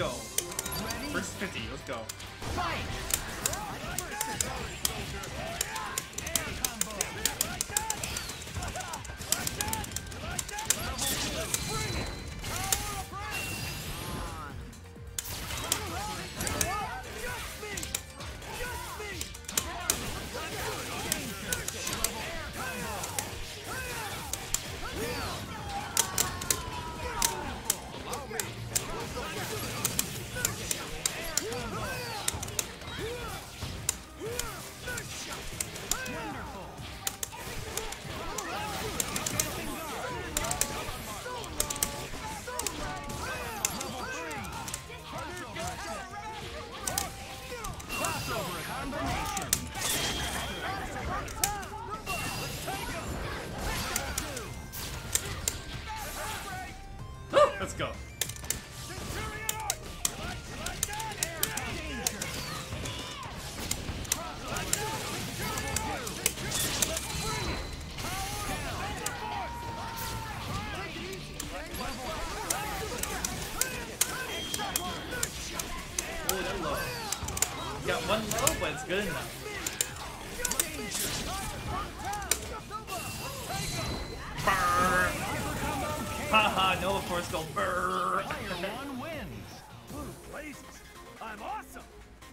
go. First 50, let's go. Fight! Let's go. Oh, that low. Got one low, but it's good enough. Haha, no, of course, go brrr. One wins. Blue blazes. I'm awesome.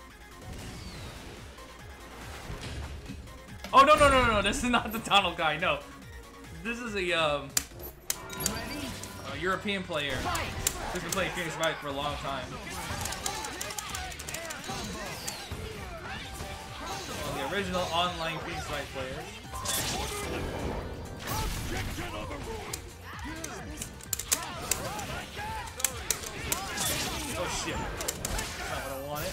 Oh, no, this is not the tunnel guy, no. This is a, European player who's been playing Phoenix Wright for a long time. Well, the original online Phoenix Wright player. Oh shit. That's not what I wanted.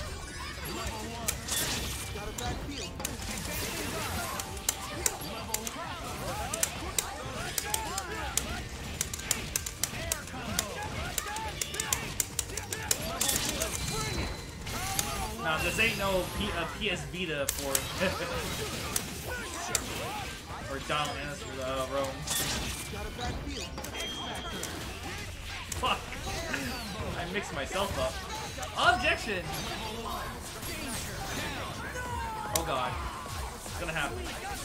Nah, this ain't no PS Vita for or Donald Anderson Rome. Fuck! I mixed myself up. Objection! Oh god. It's gonna happen.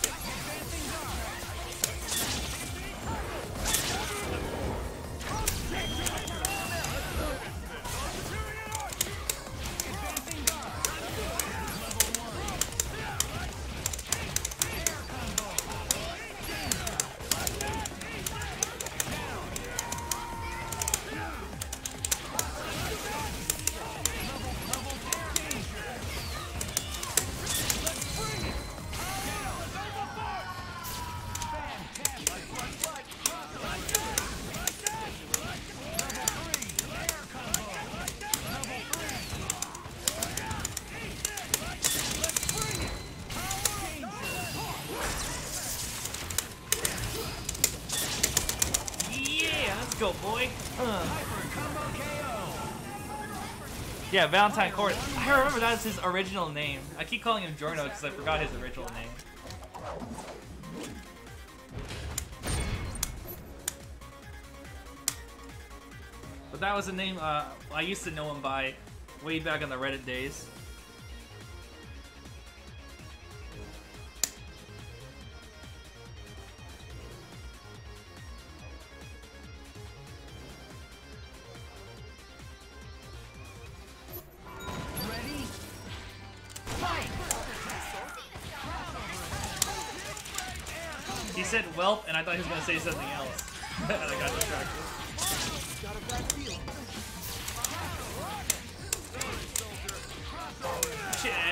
Go, boy. Yeah, Valentine Court. I remember that's his original name. I keep calling him Giorno because I forgot his original name. But that was a name I used to know him by way back in the Reddit days. He said "welp" and I thought he was gonna say something else. And I got distracted. Shit!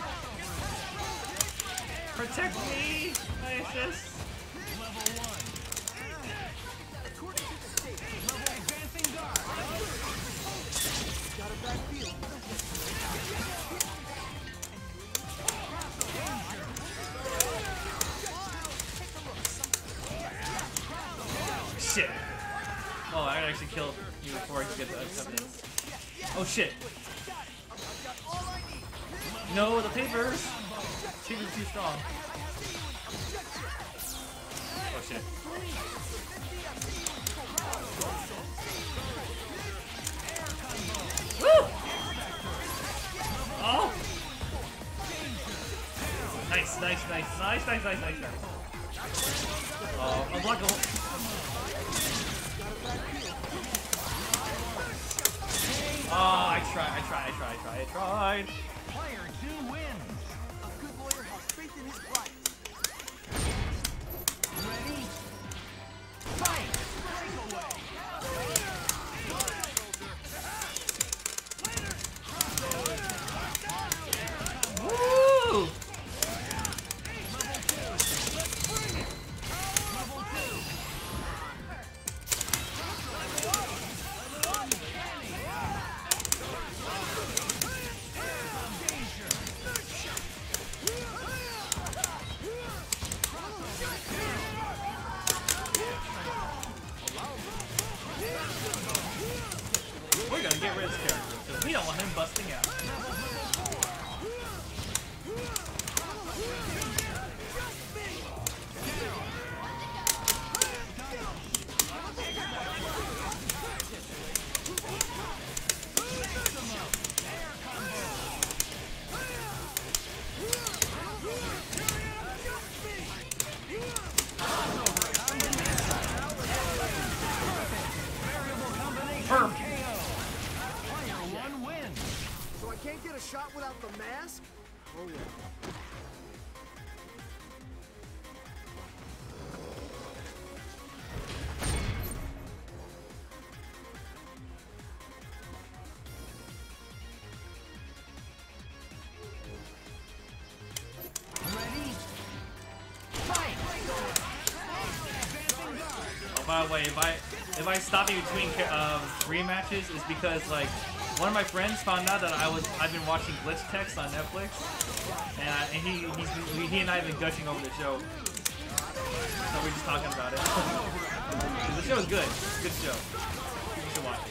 Protect me, Isis! Shit! Oh, I actually killed you before I could get the evidence. Oh shit! No, the papers! Papers too strong. Oh shit. Nice, nice, nice, nice, nice, nice, nice, nice. Oh, unblockable. Oh, I tried. Player 2 wins. A good lawyer has faith in his client. Ready? Fight! Breakaway! Woo! We're gonna get rid of this character because we don't want him busting out. Perfect. Player 1 wins. So I can't get a shot without the mask? Oh yeah. Ready? Fight! Oh, by the way, if I stop you between rematches, it's because like one of my friends found out that I've been watching Glitch Text on Netflix, and he and I have been gushing over the show. So we're just talking about it. The show is good. It's a good show. You should watch it.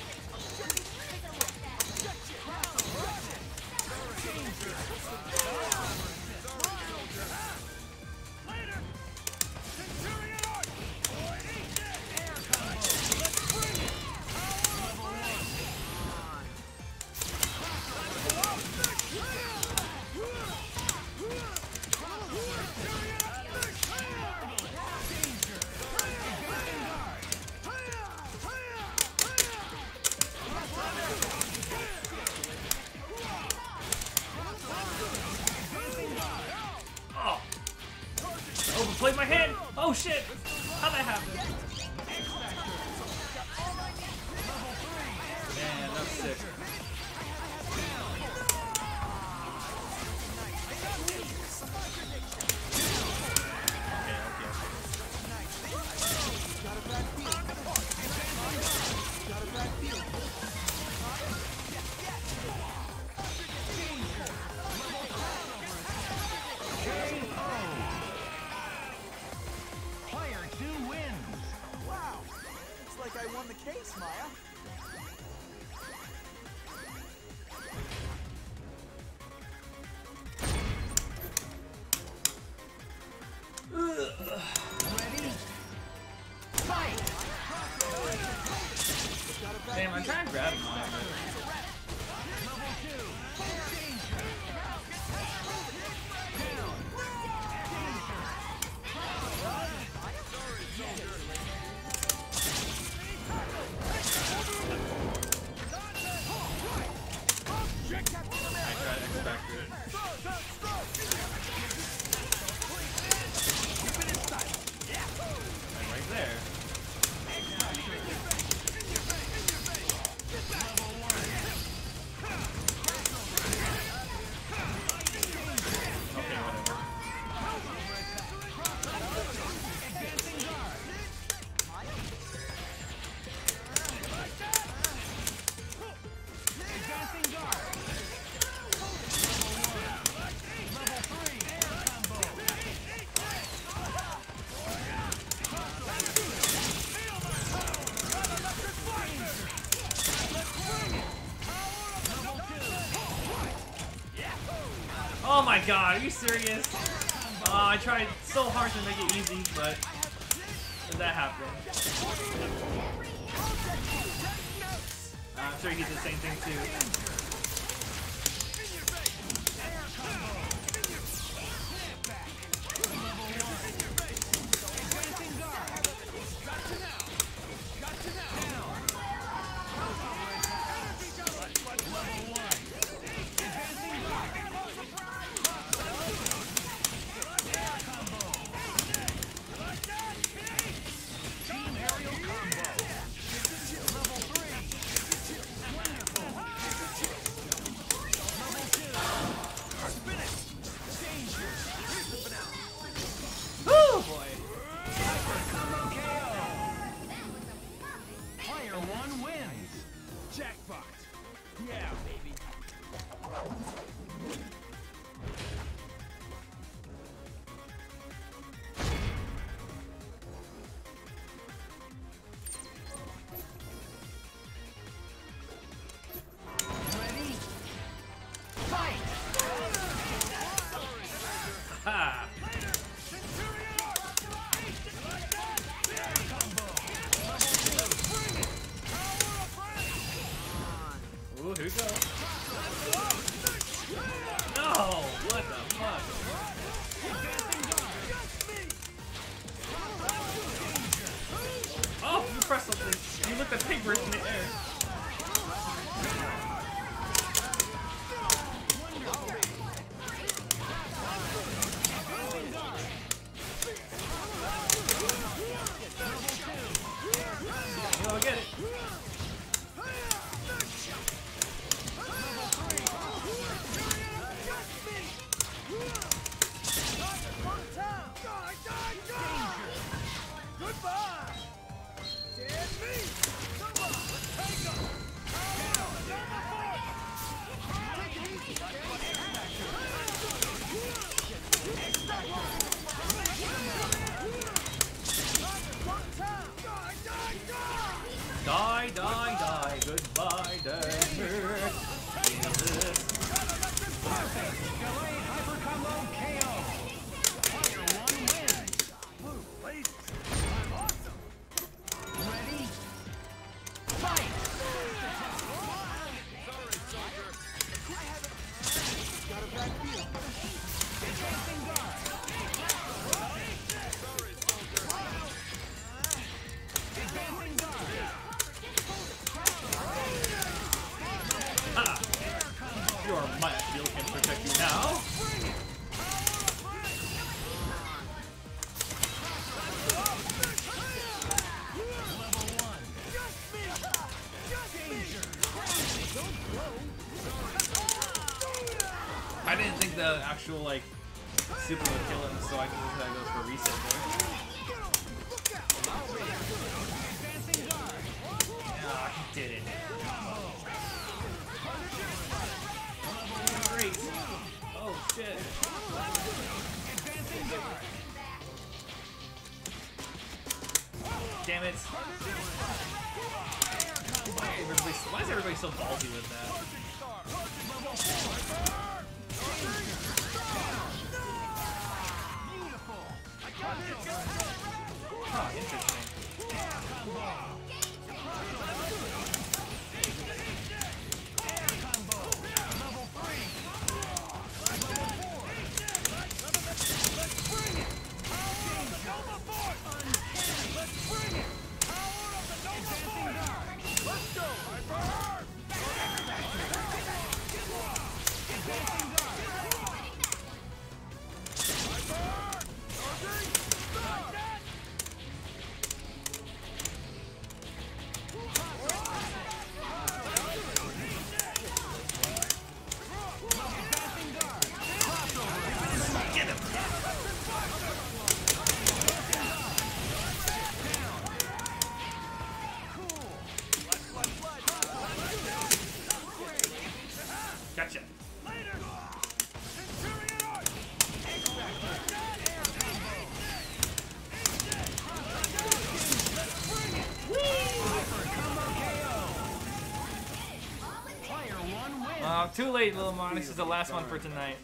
Oh! Overplayed my hand! Oh shit! How'd that happen? Man, that's sick. Player 2 wins. Wow. Looks like I won the case, Maya. Ready? Fight! Damn, I'm trying to grab him. Right there. Okay, whatever. Advancing guard. Level 3 air combo. Oh my god, are you serious? I tried so hard to make it easy, but that happened. I'm sure he did the same thing too. with the papers in the air. Go get it. Goodbye! Dead meat! Come on, take him! Die, die, die, goodbye, Denver. Perfect. Delayed hyper combo KO. Player 1 wins. Blue blazes. I'm awesome! Ready? Fight! Sorry, soldier. Got a bad feel. Advancing guard. Sorry, soldier. Advancing guard. Ha! Your might shield can protect you now. Level 1. Danger. I didn't think the actual like super would kill him, so I think that goes for reset there. Advancing guard. Ah, he did it. Great. Oh shit. Advancing guard. Damn it. Why is everybody so ballsy with that? Beautiful. Huh, interesting. Air combo. Level 3. Level 4. Let's bring it. Power of the Nova Force. Let's bring it. Power of the Nova Force. Let's go. Advancing guard. Advancing guard. Crossover. Get him. Gotcha. Player 1 wins. Too late, little Mon. This is the last one for tonight.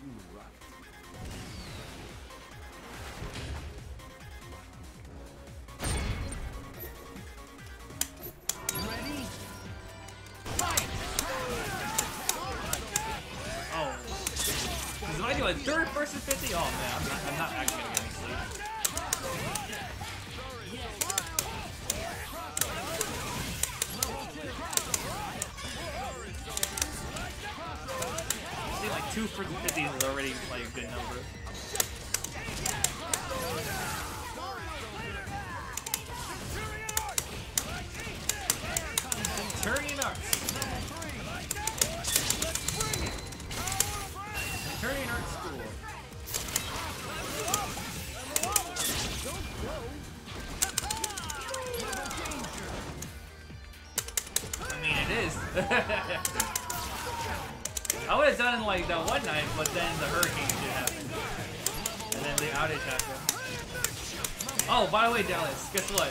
Ready? Fight! Oh. Because if I do a third versus 50, oh man, I'm not actually gonna get any sleep. I think like 2 for the 50 is already like a good number. Centurion Arts. Centurion Arts School. I mean, it is. I would have done it like that one night, but then the hurricane shit happened. And then the outage happened. Oh, by the way, Dallas, guess what?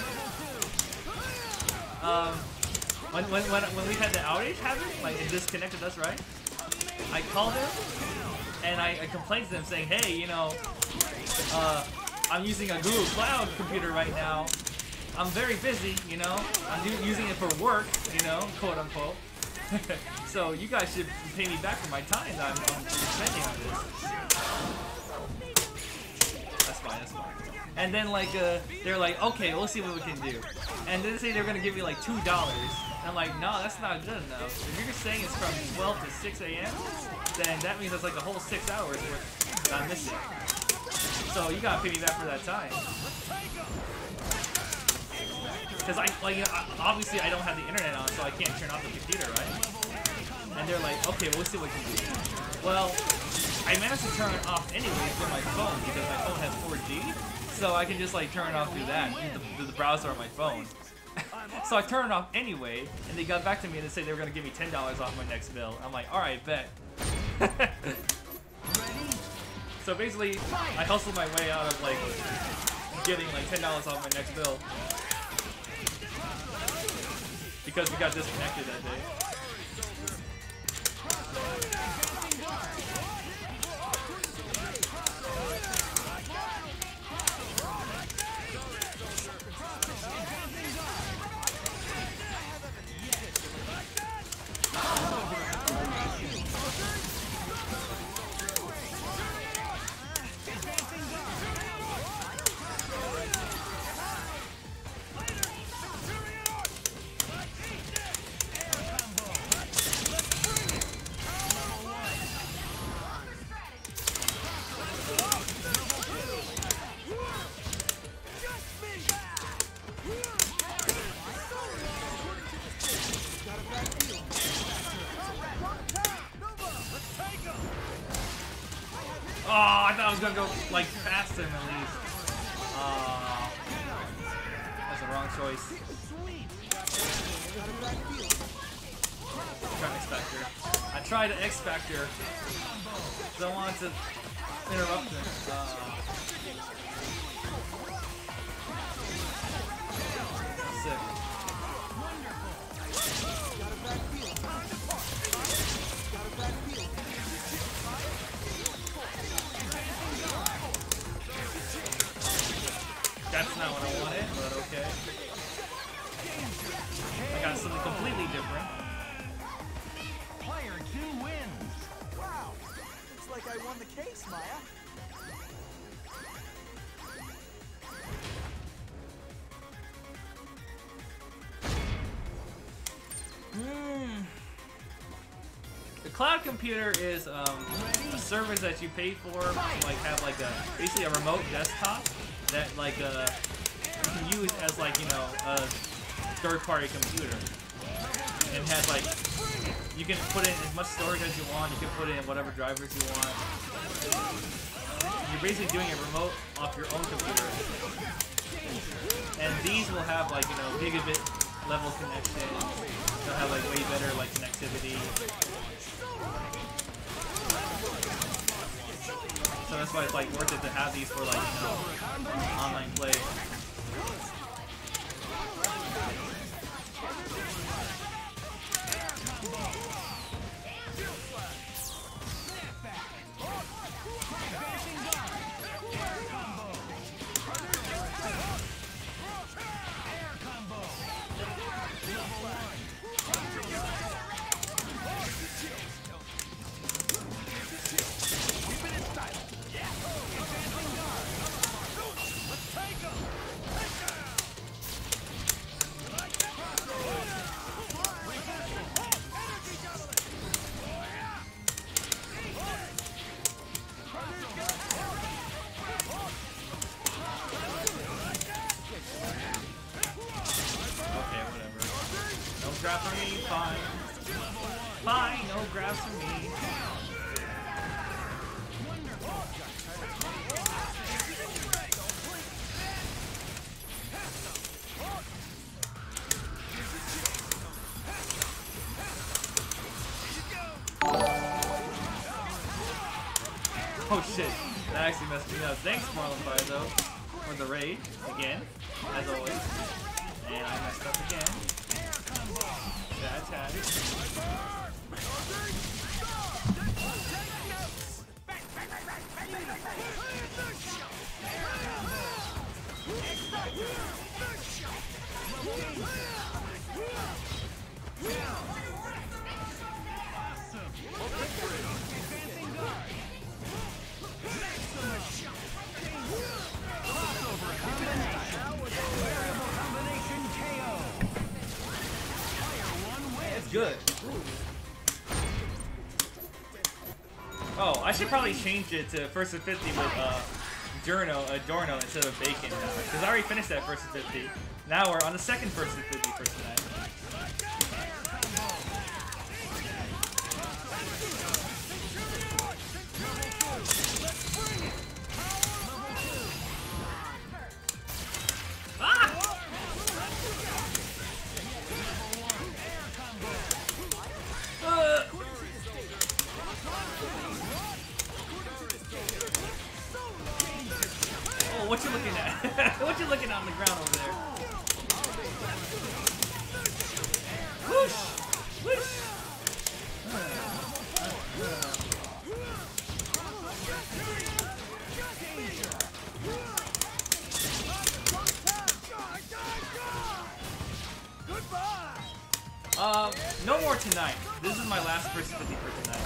When we had the outage happen, like it disconnected us, right? I called them and I complained to them saying, hey, you know, I'm using a Google Cloud computer right now. I'm very busy, you know. I'm using it for work, you know, quote unquote. So you guys should pay me back for my time that I'm spending on this. That's fine, that's fine. And then like they're like, okay, we'll see what we can do. And then they say they're gonna give me like $2. I'm like, no, that's not good enough. If you're saying it's from 12 to 6 a.m., then that means that's like a whole 6 hours worth that I'm missing. So you gotta pay me back for that time. Because obviously I don't have the internet on, so I can't turn off the computer, right? And they're like, okay, we'll see what we can do. Well, I managed to turn it off anyways with my phone because my phone has 4G, so I can just like turn it off through that, through the browser on my phone. So I turned it off anyway, and they got back to me and they said they were gonna give me $10 off my next bill. I'm like, all right, bet. So basically, I hustled my way out of like getting like $10 off my next bill because we got disconnected that day. Oh, I thought I was gonna go like past him at least. That's the wrong choice. Try X Factor. I tried to X Factor. Don't want to interrupt him. Sick. That's not what I wanted, but okay. I got something completely different. Player 2 wins. Wow. Looks like I won the case, Maya. The cloud computer is a service that you pay for to like have like basically a remote desktop that like you can use as like, you know, a third-party computer. And it has like, you can put in as much storage as you want, you can put in whatever drivers you want. You're basically doing it remote off your own computer. And these will have like, you know, gigabit level connection. They'll have like way better like connectivity. So that's why it's like worth it to have these for like, you know, online play. Grab for me, fine. Fine, no grabs for me. Oh shit, that actually messed me up. Thanks, Marlon Barzo, for the raid, again, as always. And I messed up again. That's had it. good. Oh, I should probably change it to first and 50 with Giorno instead of bacon now, because I already finished that first and 50. Now we're on the second first and 50 for tonight. What you looking at? What you looking at on the ground over there? Whoosh! Whoosh! No more tonight. This is my last first 50 for tonight.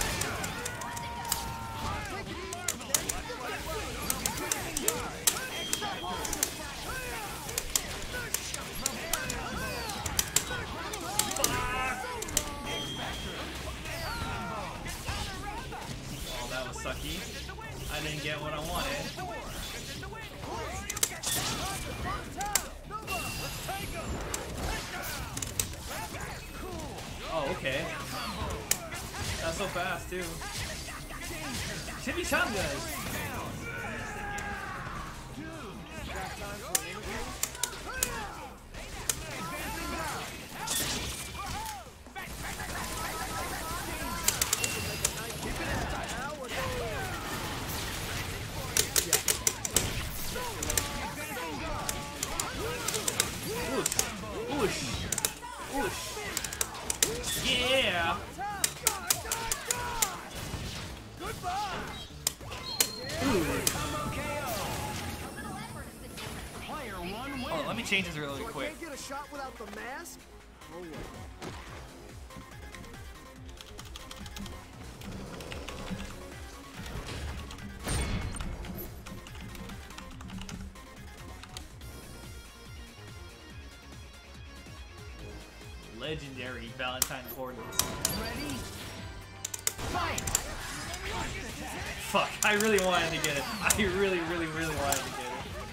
Oh, that was sucky. I didn't get what I wanted. Oh, okay. That's so fast, too. Chimichangas! Yeah! Oh, let me change this really quick. Can't get a shot without the mask? Oh, well. Legendary Valentine Portals. Ready? Fight! Fuck, I really wanted to get it. I really wanted to get it.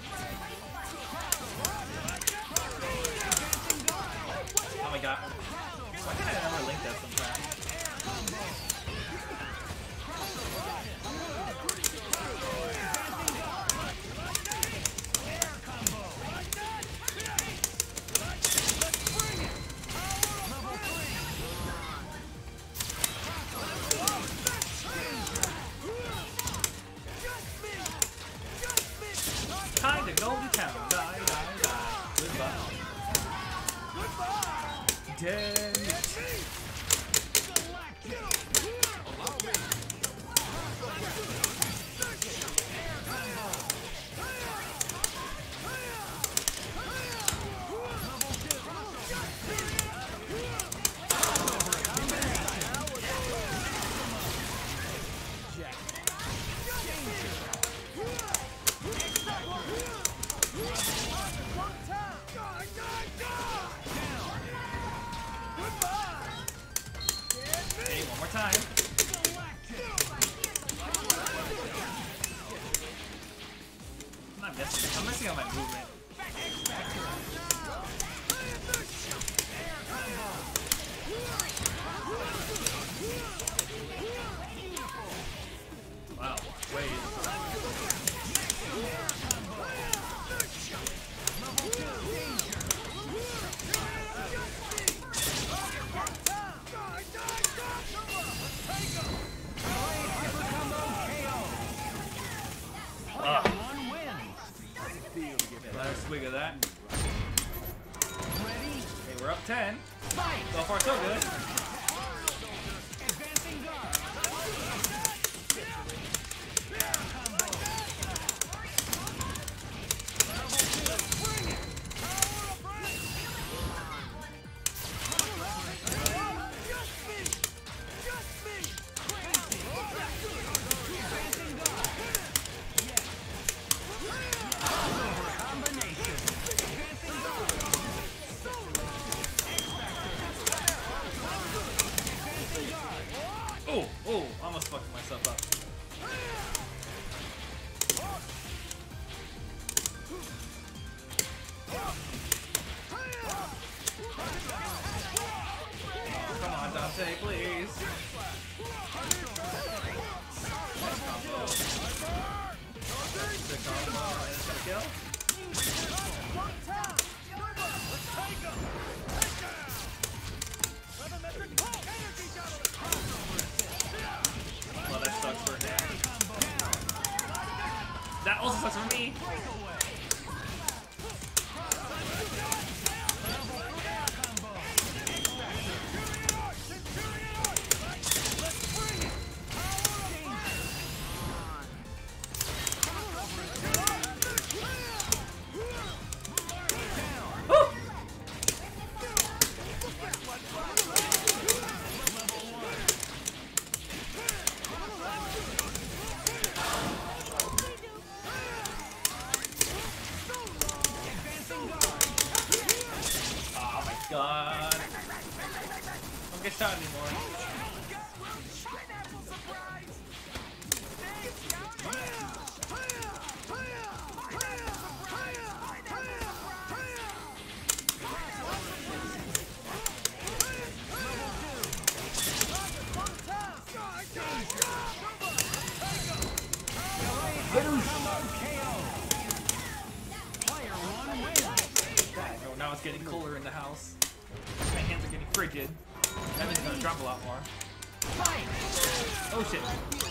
Oh my god. Why can't I never link that sometimes? Time to go to town. Die, die, die. Goodbye. Dead. Hey, one more time. I'm messing up my movement. Wow, wait. Another swig of that. Okay, we're up 10. So far, so good. Extra combo and it's gonna kill. One time. Let's take him. Takedown. Sabermetric pulse. Energy shuttle. Well, that sucks for him. That also sucks for me. God. Don't get shot anymore. Oh, now it's getting cooler in the house. My hands are getting frigid. That means it's gonna drop a lot more. Oh shit.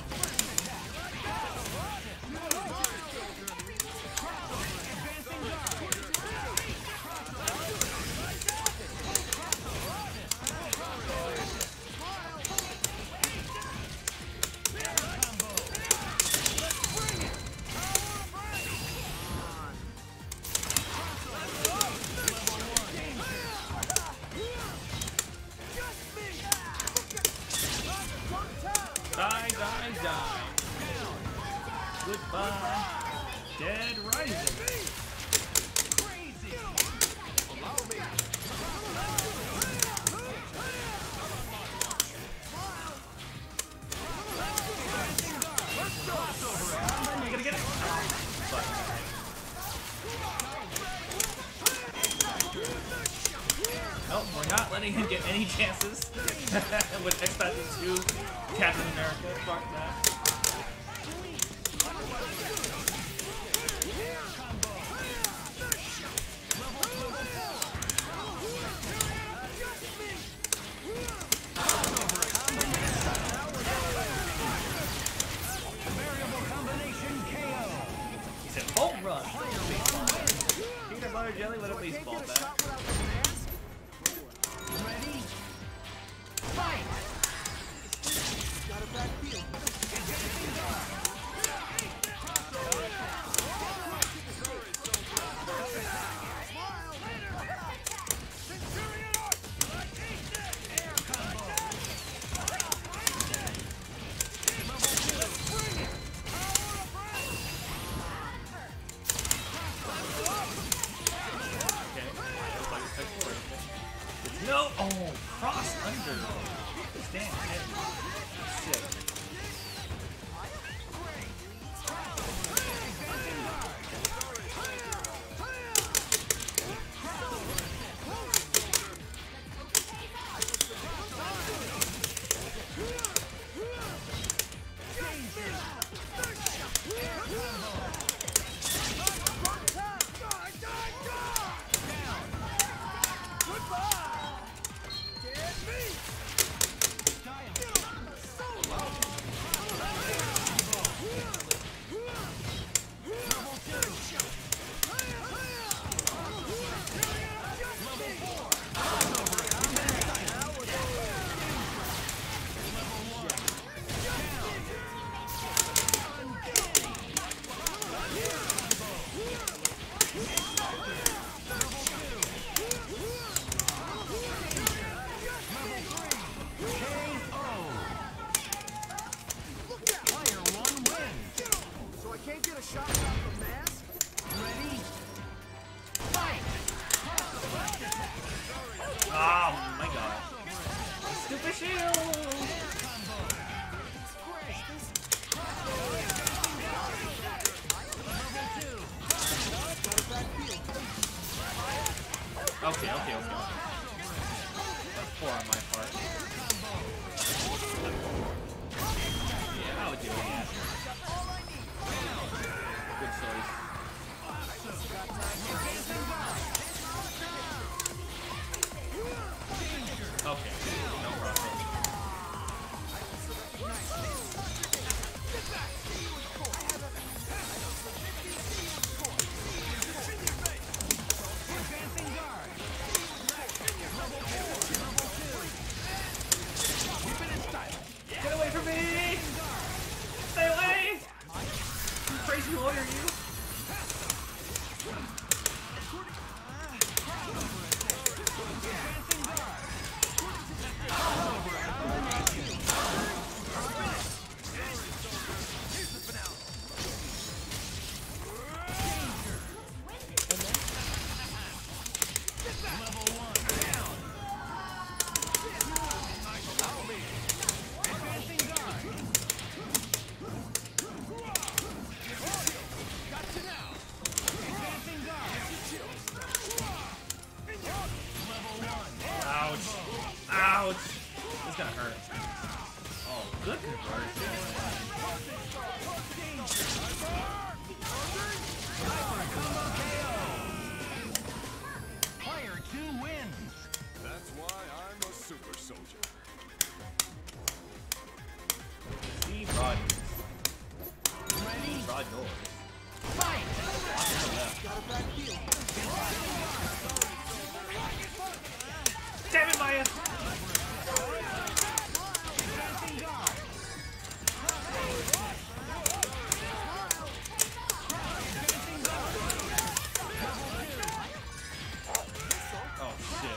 Die, die, die. Goodbye. Dead Rising. You gonna get it? Nope, we're not letting him get any chances with expecting to Captain America. Fuck that. He said home run. Peanut butter jelly with a baseball bat. Ready? Fight! Got a back field. No! Oh, cross under. Damn, hit. Sick. Oh my god. Stupid shield! Okay. That's poor on my part. Yeah, I would do it, yeah. Good story. Who are you? Ouch! This gonna hurt. Oh, good conversion. Player 2 wins. That's why I'm a super soldier. See, Rod. Ready? Rod yours. Fight! Damn it, Maya! Oh, shit.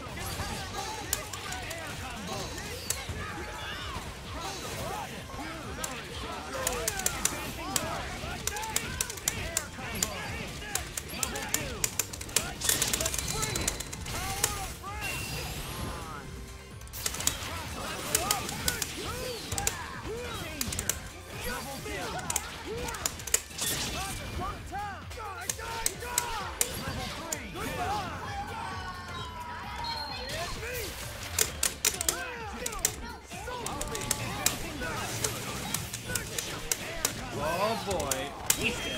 Oh boy, he's dead.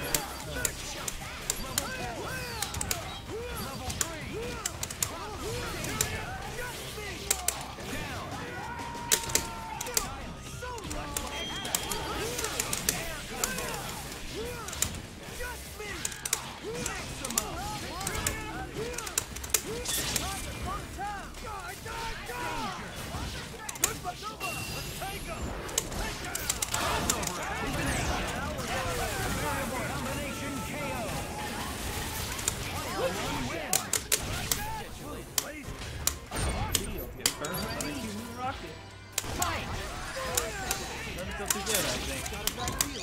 Rocket. Fight! Doesn't feel too good, I think.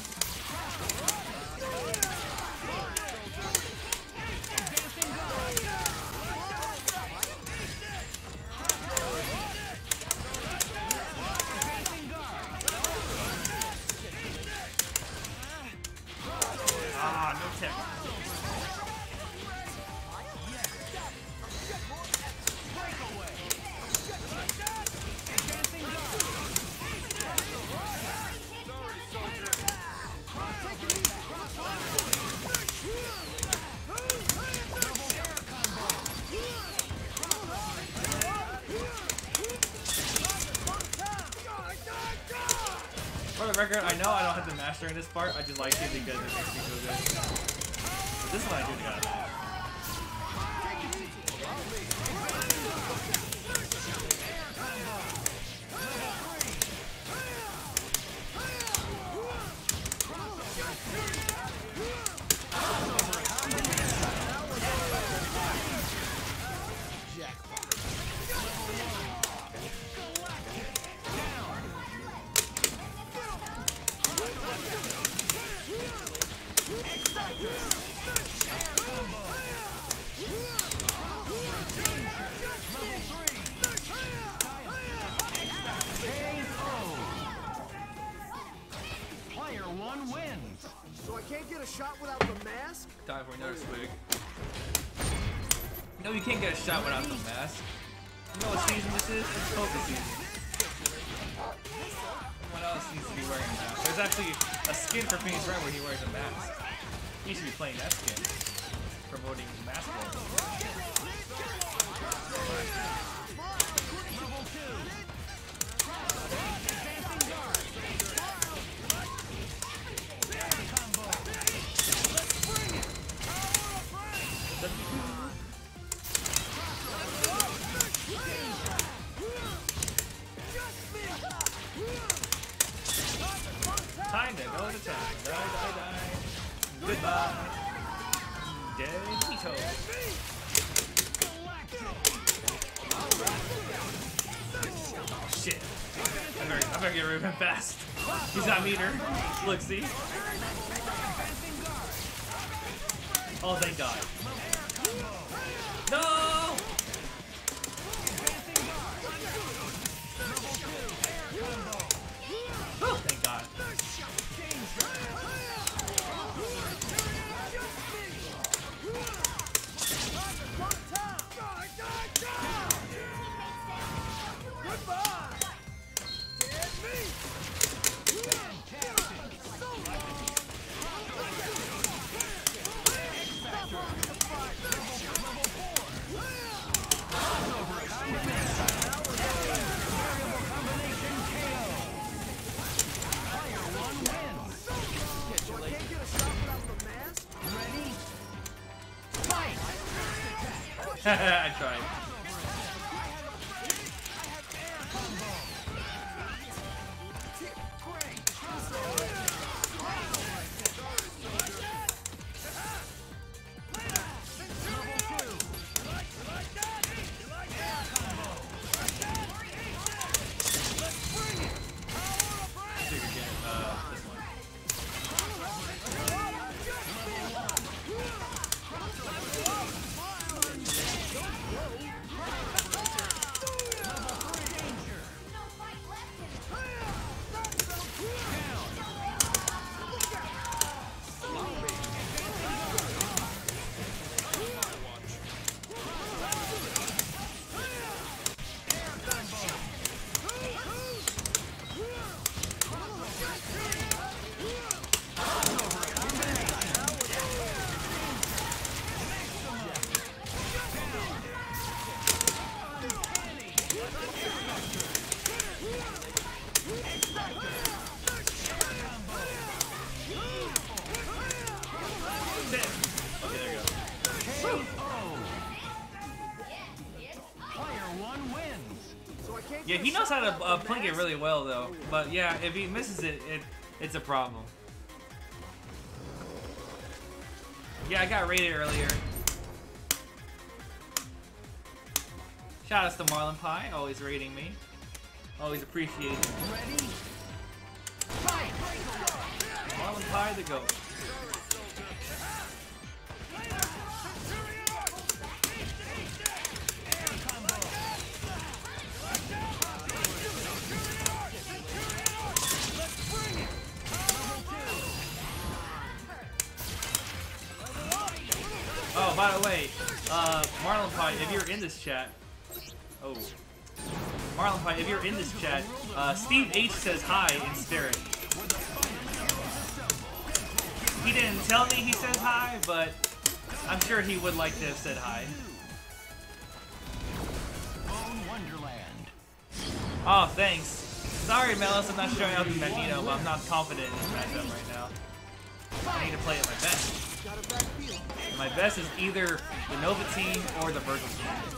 Ah, no tech. For the record, I know I don't have to master in this part. I just like it because it makes me feel good. But this one I do got. Player 1 wins. So I can't get a shot without the mask? Time for another swig. No, you can't get a shot without the mask. You know what season this is? It's COVID season. Everyone else needs to be wearing a mask. There's actually a skin for Phoenix Wright where he wears a mask. He should be playing that skin. Promoting mask wearing. Time to go to town. Die, die, die. bye. Deadito. Oh shit. I better get rid of him fast. He's got meter. Look, see? Oh, thank God. No! Oh, thank God. I tried. Yeah, he knows how to plink it really well, though. But yeah, if he misses it, it's a problem. Yeah, I got rated earlier. Shout outs to Marlon Pie, always rating me. Always appreciated. Ready? Fight! Marlon Pie the GOAT. Oh, by the way, Marlon Pie, if you're in this chat, Marlon Pie, if you're in this chat, Steve H says hi in spirit. He didn't tell me he says hi, but I'm sure he would like to have said hi. Oh, thanks. Sorry, Melis, I'm not showing up in Magneto, but I'm not confident in this matchup right now. I need to play at my best. My best is either the Nova team or the Virgil team.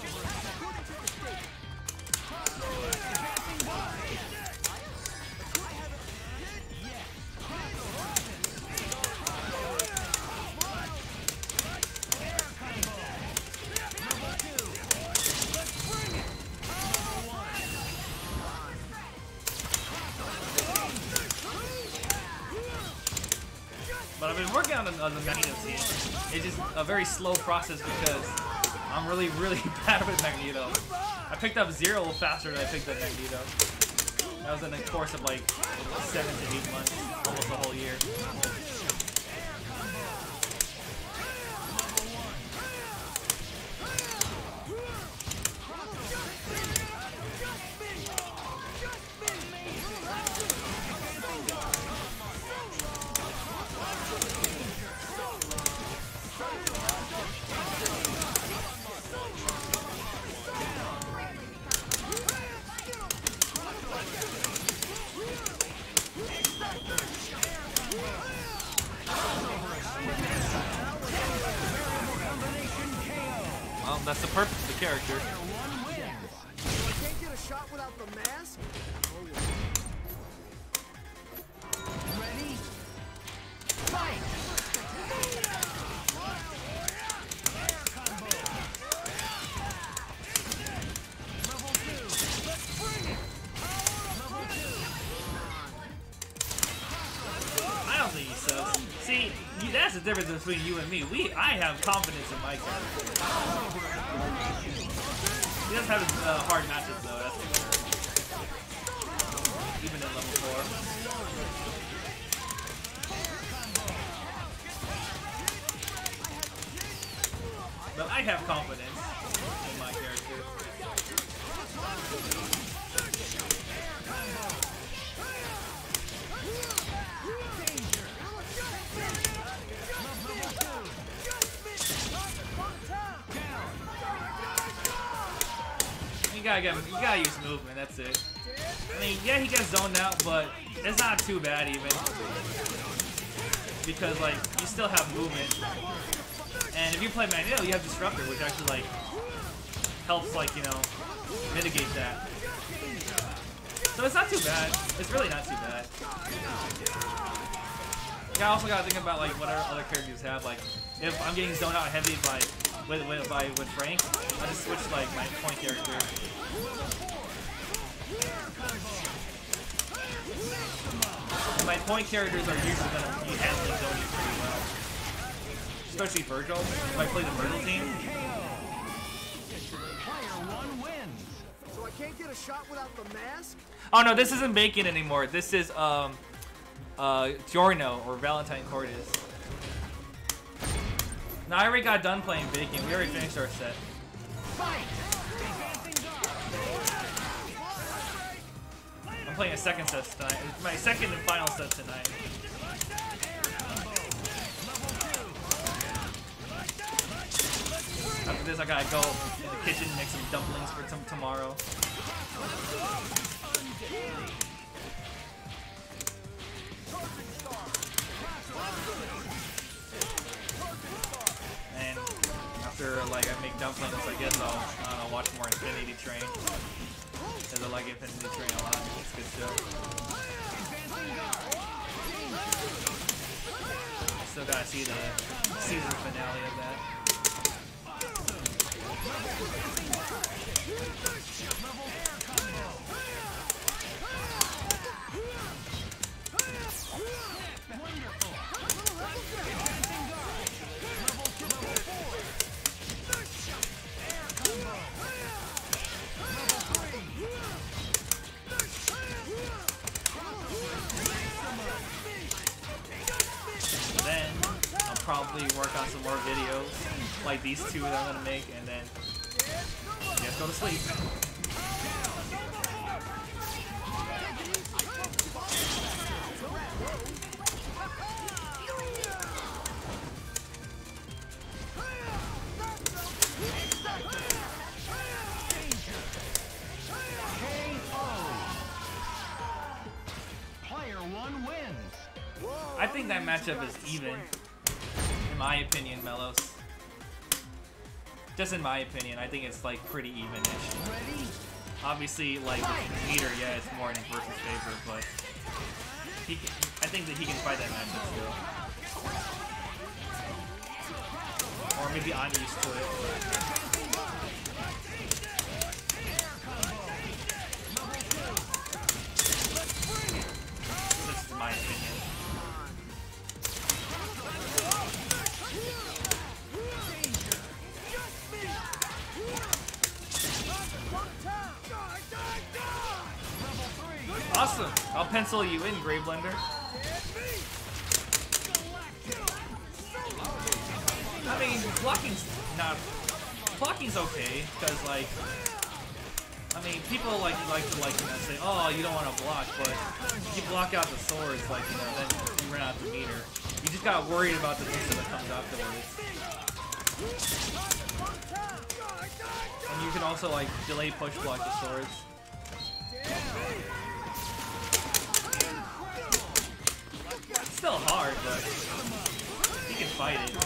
But I've been working on the Magneto team. It's just a very slow process because I'm really bad with Magneto. I picked up Zero faster than I picked up Magneto. That was in the course of like 7 to 8 months, almost a whole year. Well, that's the purpose of the character. I can't get a shot without the mask? Ready? Fight! that's the difference between you and me. I have confidence in my character. He does have his hard matches though, that's for sure. Even at level 4. But I have confidence in my character. You gotta use movement, that's it. I mean, yeah, he gets zoned out, but it's not too bad even. Because, like, you still have movement. And if you play Magneto, you have Disruptor, which actually, like, helps, like, you know, mitigate that. So it's not too bad. It's really not too bad. Yeah, I also gotta think about, like, what other characters have. Like, if I'm getting zoned out heavy with Frank, I just switch, like, my point character. My point characters are usually gonna be handling zoning pretty well. Especially Virgil. If I play the Virgil team. So I can't get a shot without the mask? Oh no, this isn't Bacon anymore. This is Giorno or Valentine Cordes. No, I already got done playing Bacon. We already finished our set. I'm playing a second set tonight. It's my second and final set tonight. After this, I gotta go in the kitchen and make some dumplings for tomorrow. And after, like, I make dumplings, I guess I'll watch more Infinity Train. Because I like Infinity Train a lot. It's a good show. Still gotta see the season finale of that. Then I'll probably work on some more videos like these two that I'm gonna make, and then just go to sleep. I think that matchup is even, in my opinion, Melos. Just in my opinion, I think it's like pretty even-ish. Obviously, like with meter, yeah, it's more in versus favor, but I think that he can fight that matchup still. Or maybe I'm used to it. This is my opinion. Awesome! I'll pencil you in, Grave Blender. I mean, blocking's okay, because like, I mean, people like to say, oh, you don't want to block, but if you block out the swords, like, you know, then you run out the meter. You just got worried about the mixer that comes afterwards. And you can also like delay push block the swords. It's still hard, but you can fight it.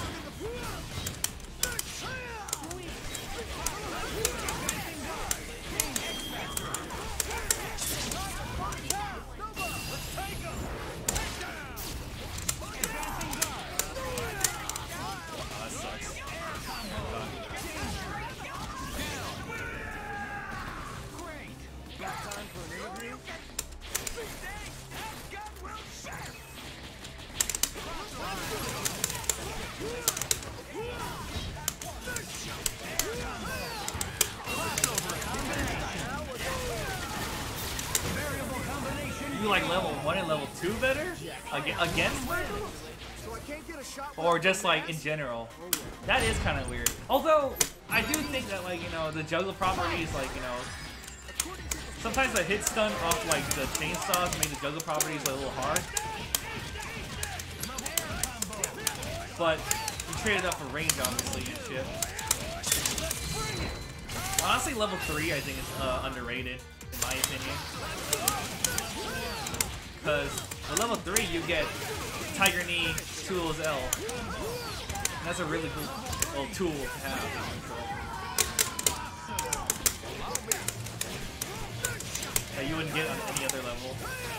like level 1 and level 2 better? Against Red? So I can't get a shot. Or just like in general? That is kind of weird. Although, I do think that like, you know, the juggle properties, like, you know, sometimes the hit stun off like the chainsaws make the juggle properties a little hard. But you trade it up for range, obviously, and shit. Honestly, level 3 I think is underrated, in my opinion. Because with level 3 you get Tiger Knee, Tools L. And that's a really cool little tool to have in control. That you wouldn't get on any other level.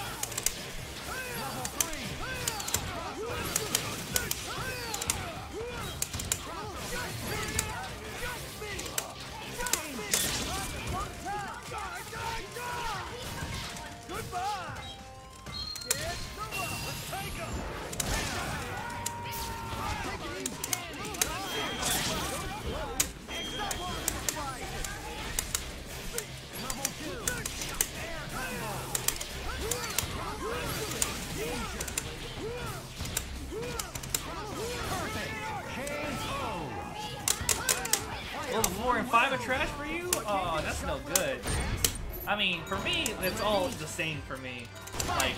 Level 4 and 5 are trash for you? Oh, that's no good. I mean, for me, it's all the same for me. Like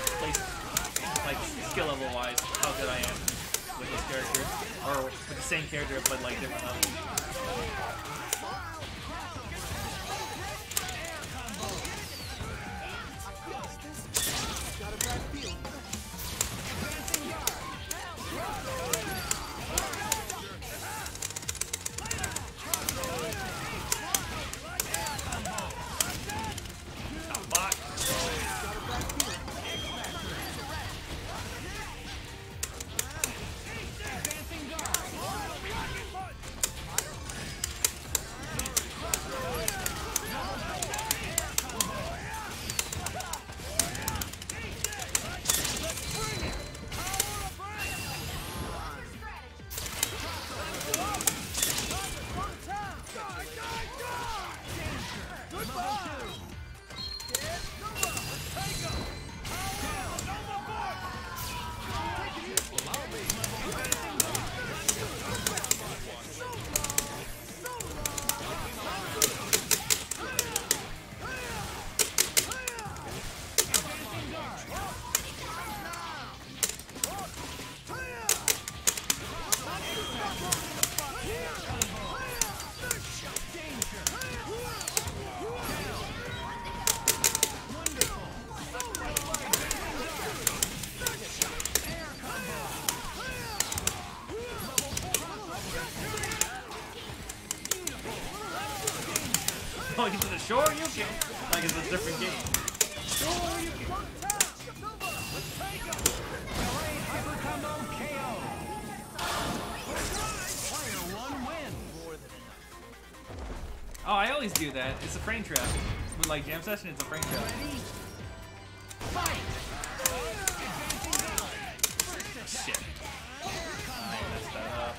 skill level wise, how good I am with this character. Or with the same character, but like different levels. Oh, he's in the shore, you can. Like it's a different game. Shore, you can. Hyper combo KO. Player 1 win. Oh, I always do that. It's a frame trap. With like jam session, it's a frame trap. Shit. I messed that up.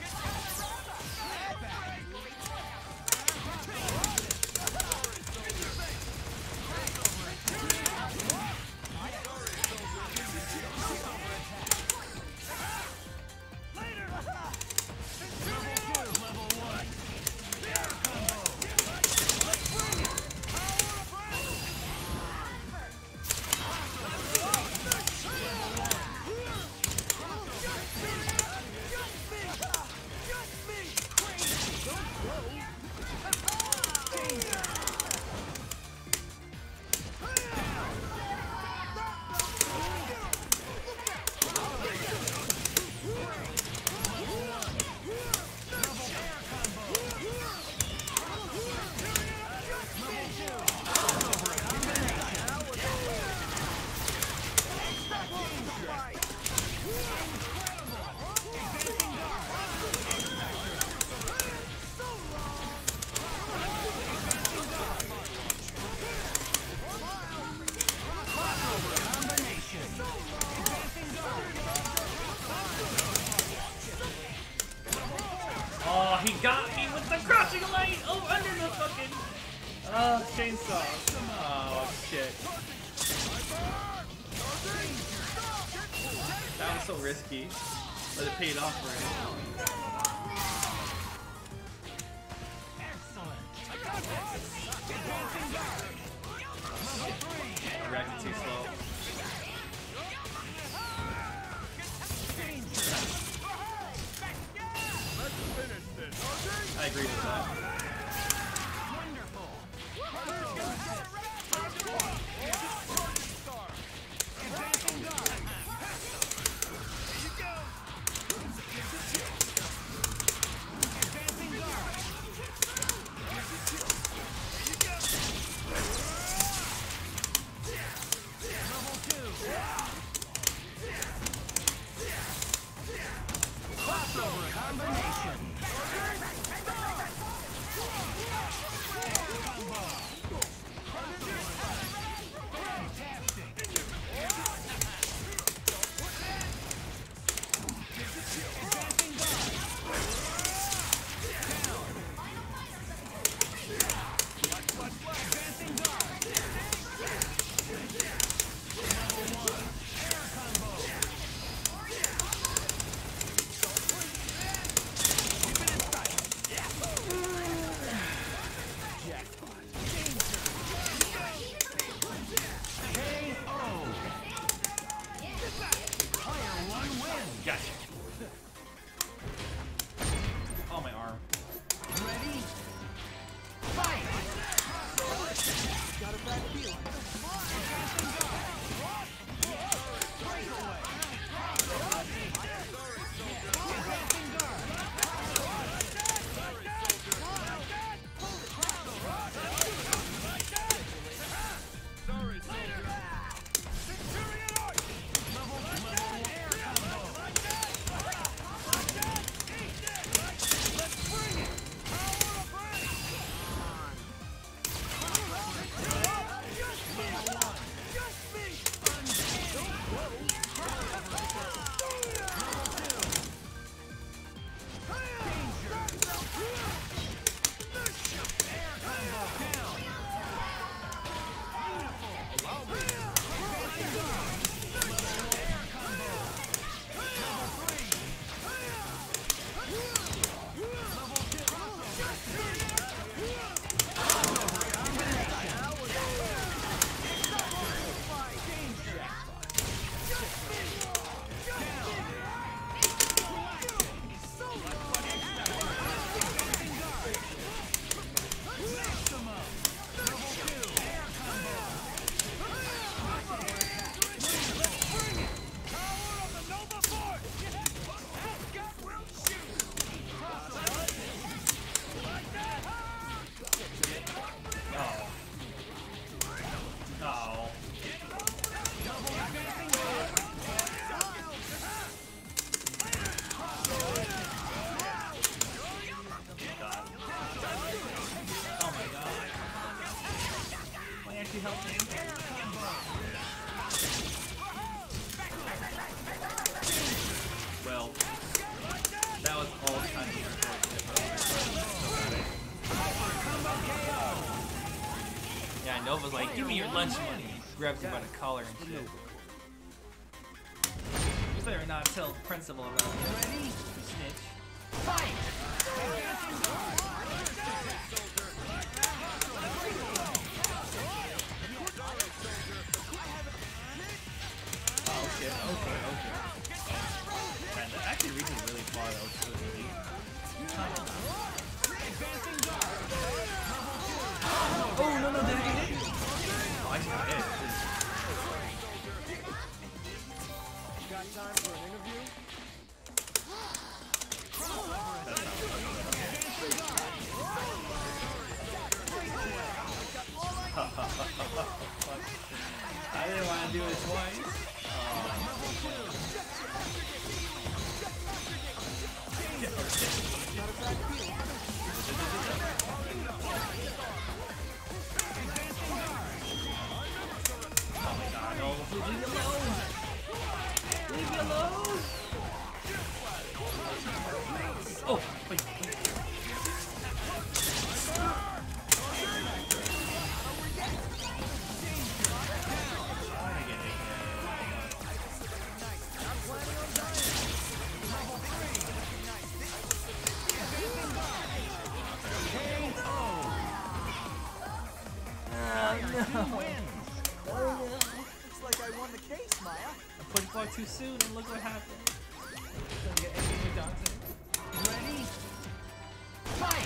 Oh, he got me with the crushing light! Oh, under the fucking chainsaw. Oh, shit. That was so risky, but it paid off for him. I reacted too slow. I agree with that. Gotcha. Oh, my arm. Ready? Fight! Got a bad feeling. Well, that was all kind of yeah, Nova's like, give me your lunch money. Grabs you by the collar and shit. You better not tell the principal about it. Ready? Snitch. Fight! Oh, okay. Man, that actually reaches really far though. It's really deep. Oh, no, did it get hit? Oh, I just got hit. Got time for an interview? I didn't want to do it twice. Oh my god, no. Leave me alone. Leave me alone. Oh, wait. too soon, and look what happened. Gonna get angry with Dante. Ready? Fight!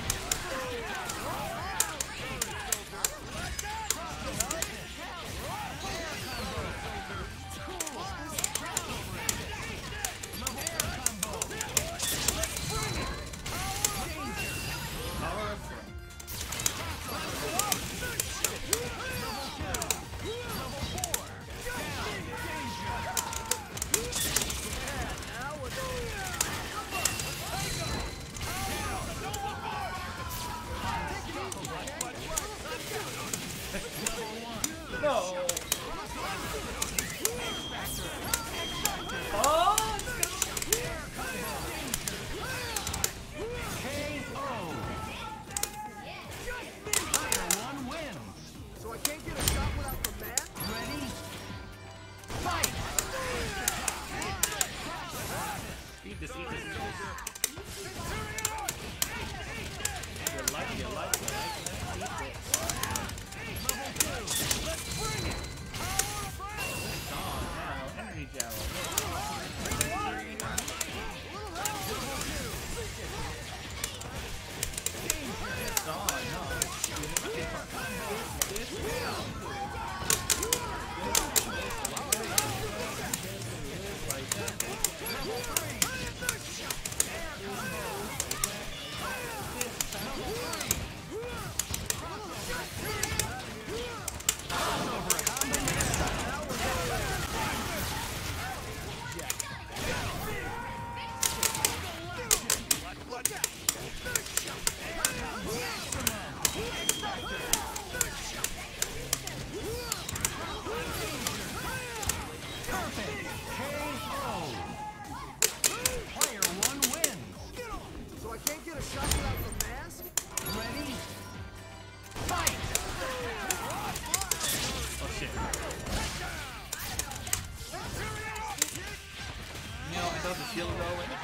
Power of Frank. No. Oh, So I can't get a shot without the man? Ready? Fight! eat this, eat this, eat this. You like that? Eat this. Let's bring it! Gone now. Energy gel. It's gone. So I can't get a shot without the mask? Ready? Fight! Oh shit. You know, I thought the shield would go away.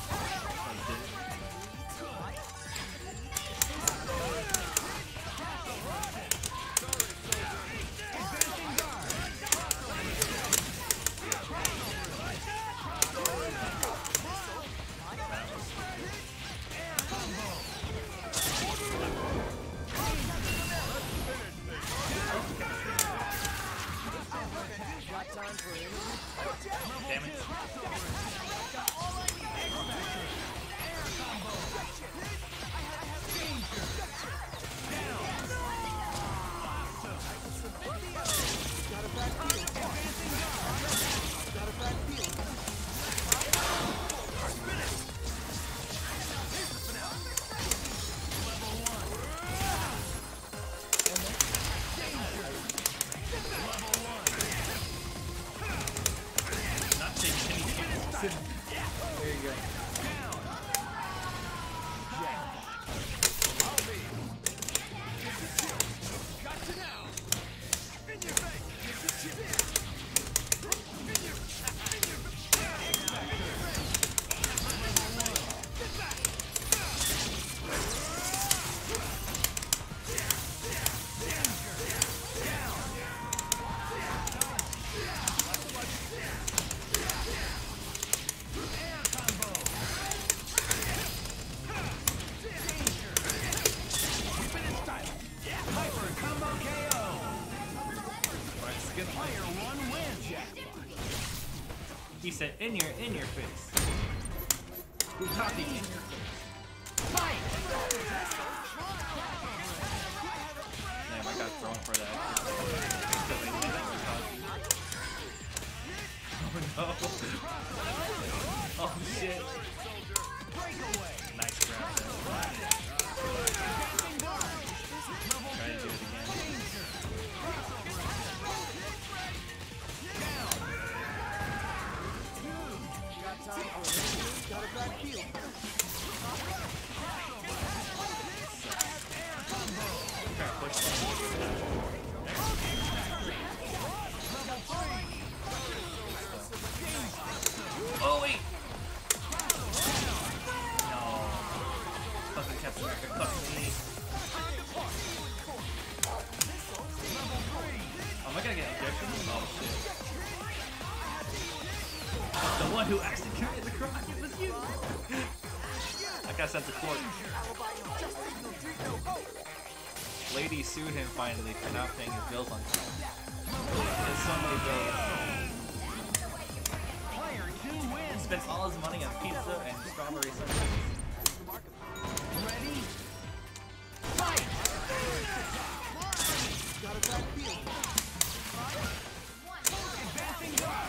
Damn it. Not taking any chances. There you go. He said, in your face. Bukaki in your face. Fight! Damn, I got thrown for that. Oh no. Oh shit. Nice grab there. Try to do it again. Got a bad feel. Oh wait! No. Fucking Captain America fucking me. Oh, am I gonna get injection? Oh shit. The one who actually committed the crime was you. I got sent to court. Lady sued him finally for not paying his bills on time. There's so many bills. He spends all his money on pizza and strawberry sundaes. Ready? Fight! Got a bad feeling. Advancing guard!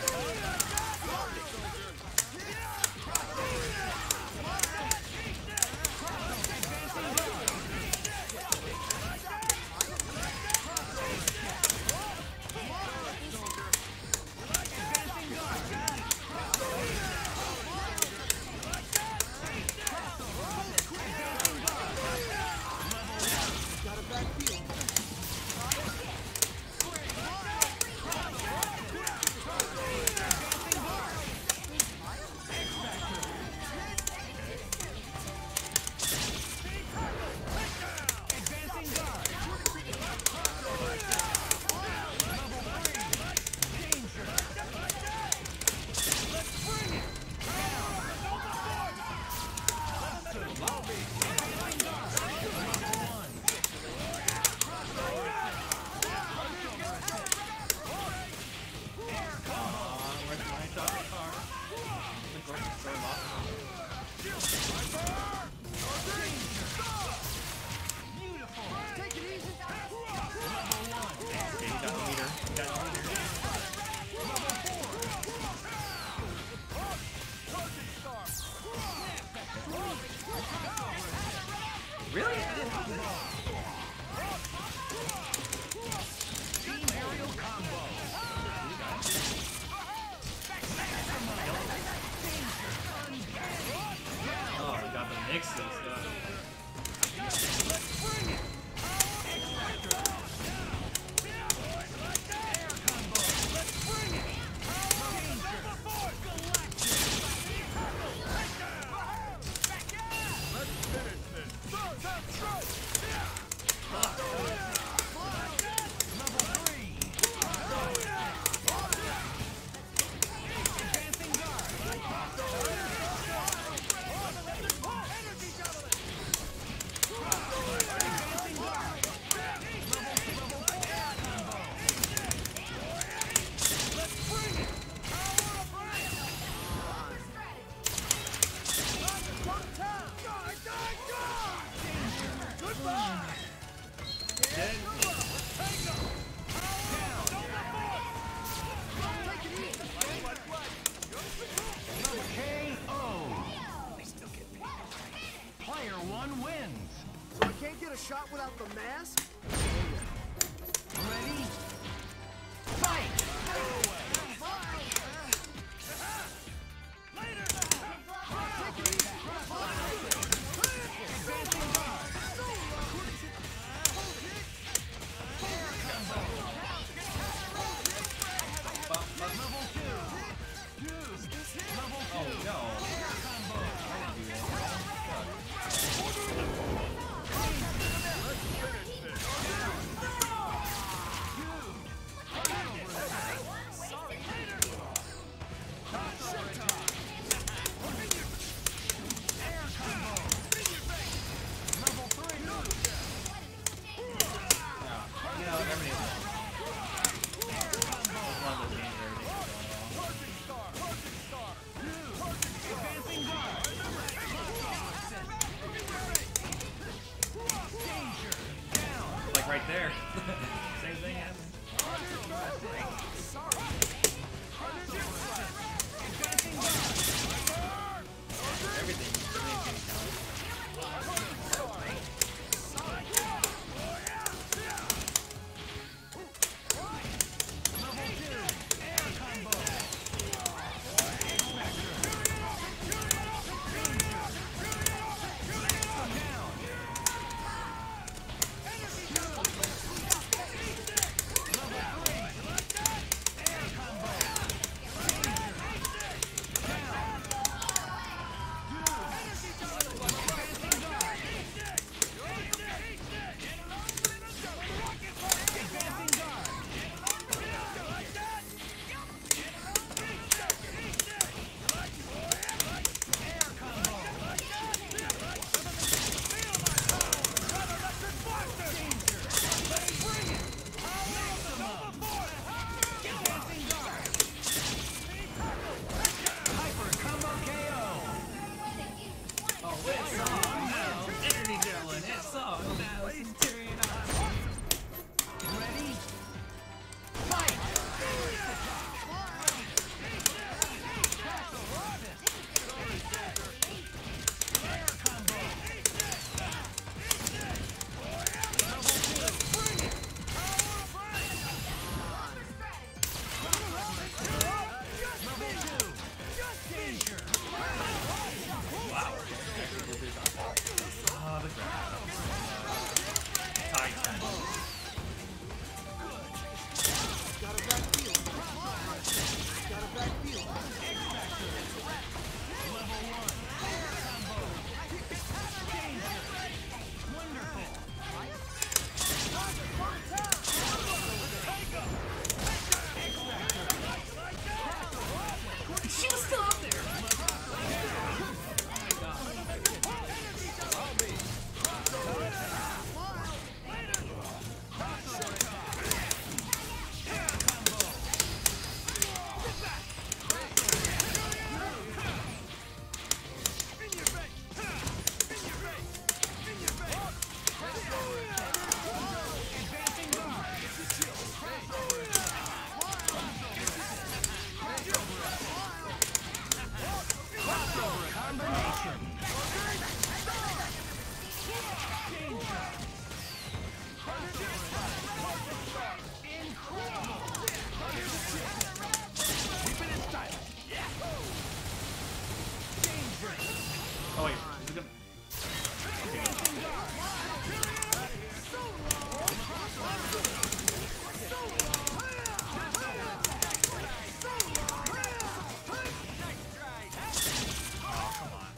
Really? Team aerial combo! Oh, we got the mixes. Player one wins. So I can't get a shot without the mask? Ready? Fight! Right there. Same thing happened. Everything. It's on now. Energy javelin. It's on now. Centurion on. Ready? Fight! Air combo! Wow. Oh, the ground. Titan. Got a back field. Got a back field. Level 1. Air combo! Danger! Wonderful! She was still up there. Oh wait, is it gonna... Oh, come on.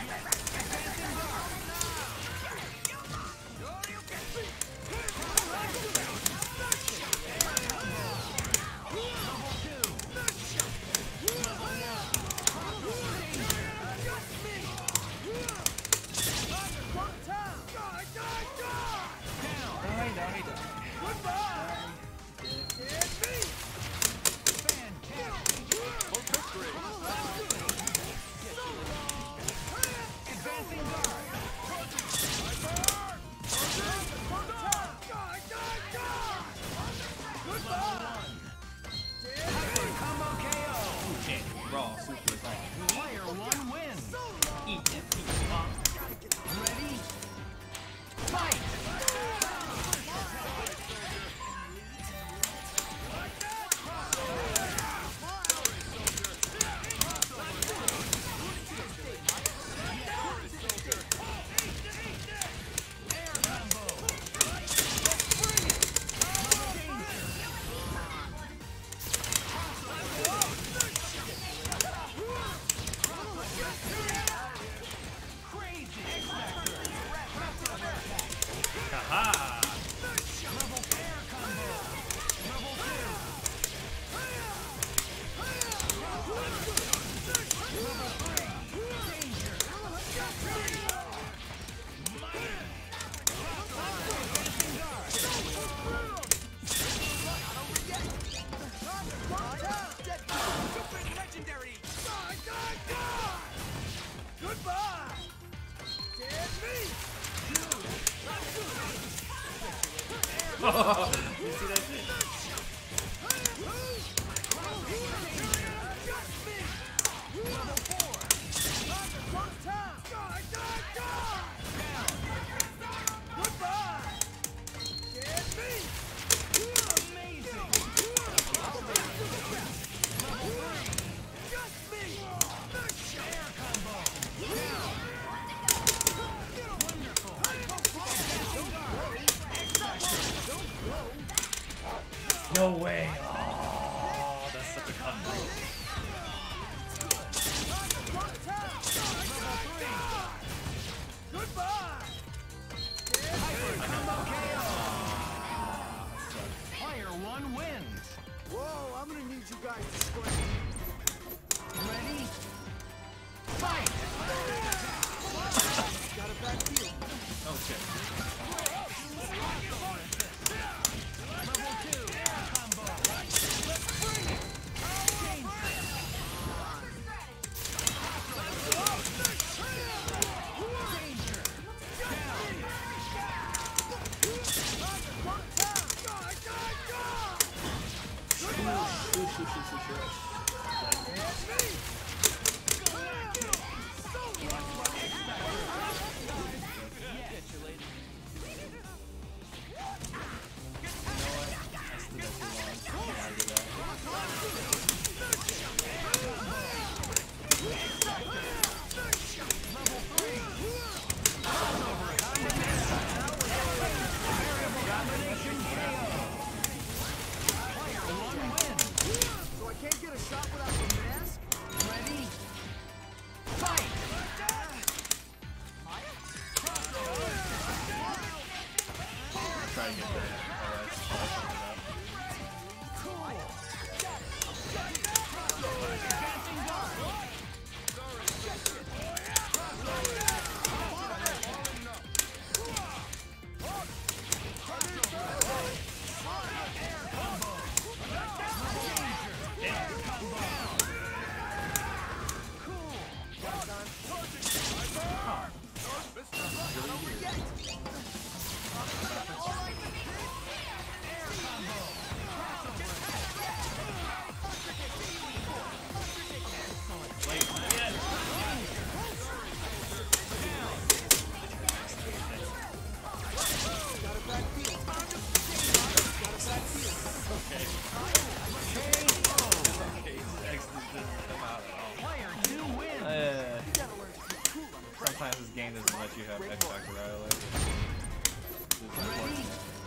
Raw, super raw. Player 1 wins! Eat it, Ready? Fight! Air combo! Crazy! Haha! Level air combo! Level 2! Level 3! Danger! Legendary. Goodbye. Dead meat. You see that shit? Level 4! Goodbye. Dead meat. Amazing! Level 3! Air combo! Wonderful! No way! Oh, that's such a combo. Goodbye. Combo KO! Player 1 wins! Whoa, I'm gonna need you guys to scram. Ready? Fight! Got a back field. Oh shit. Level 2! Air combo! Danger! get the sometimes this game doesn't let you have X Factor right away. It's unfortunate.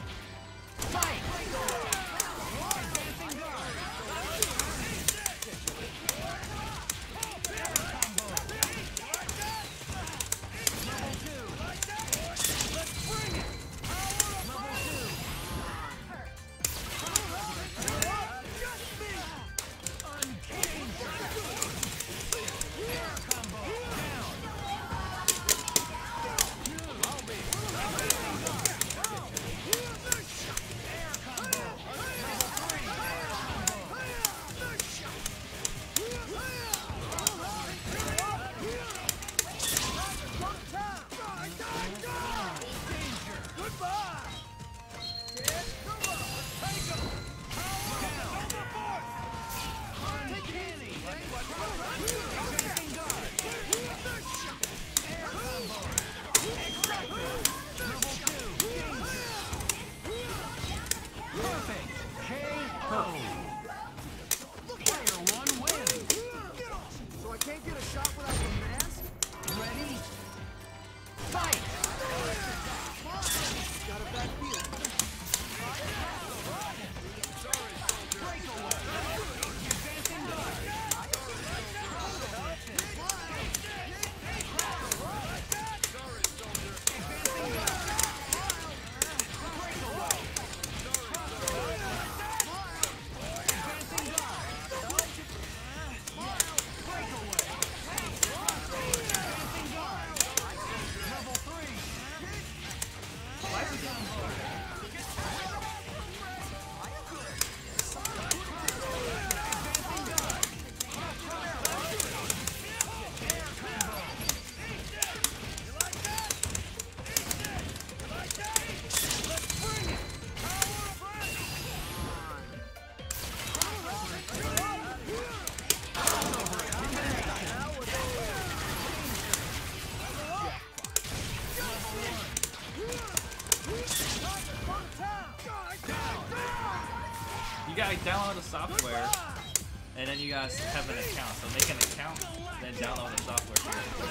You gotta download the software, and then you guys have an account. So make an account, then download the software.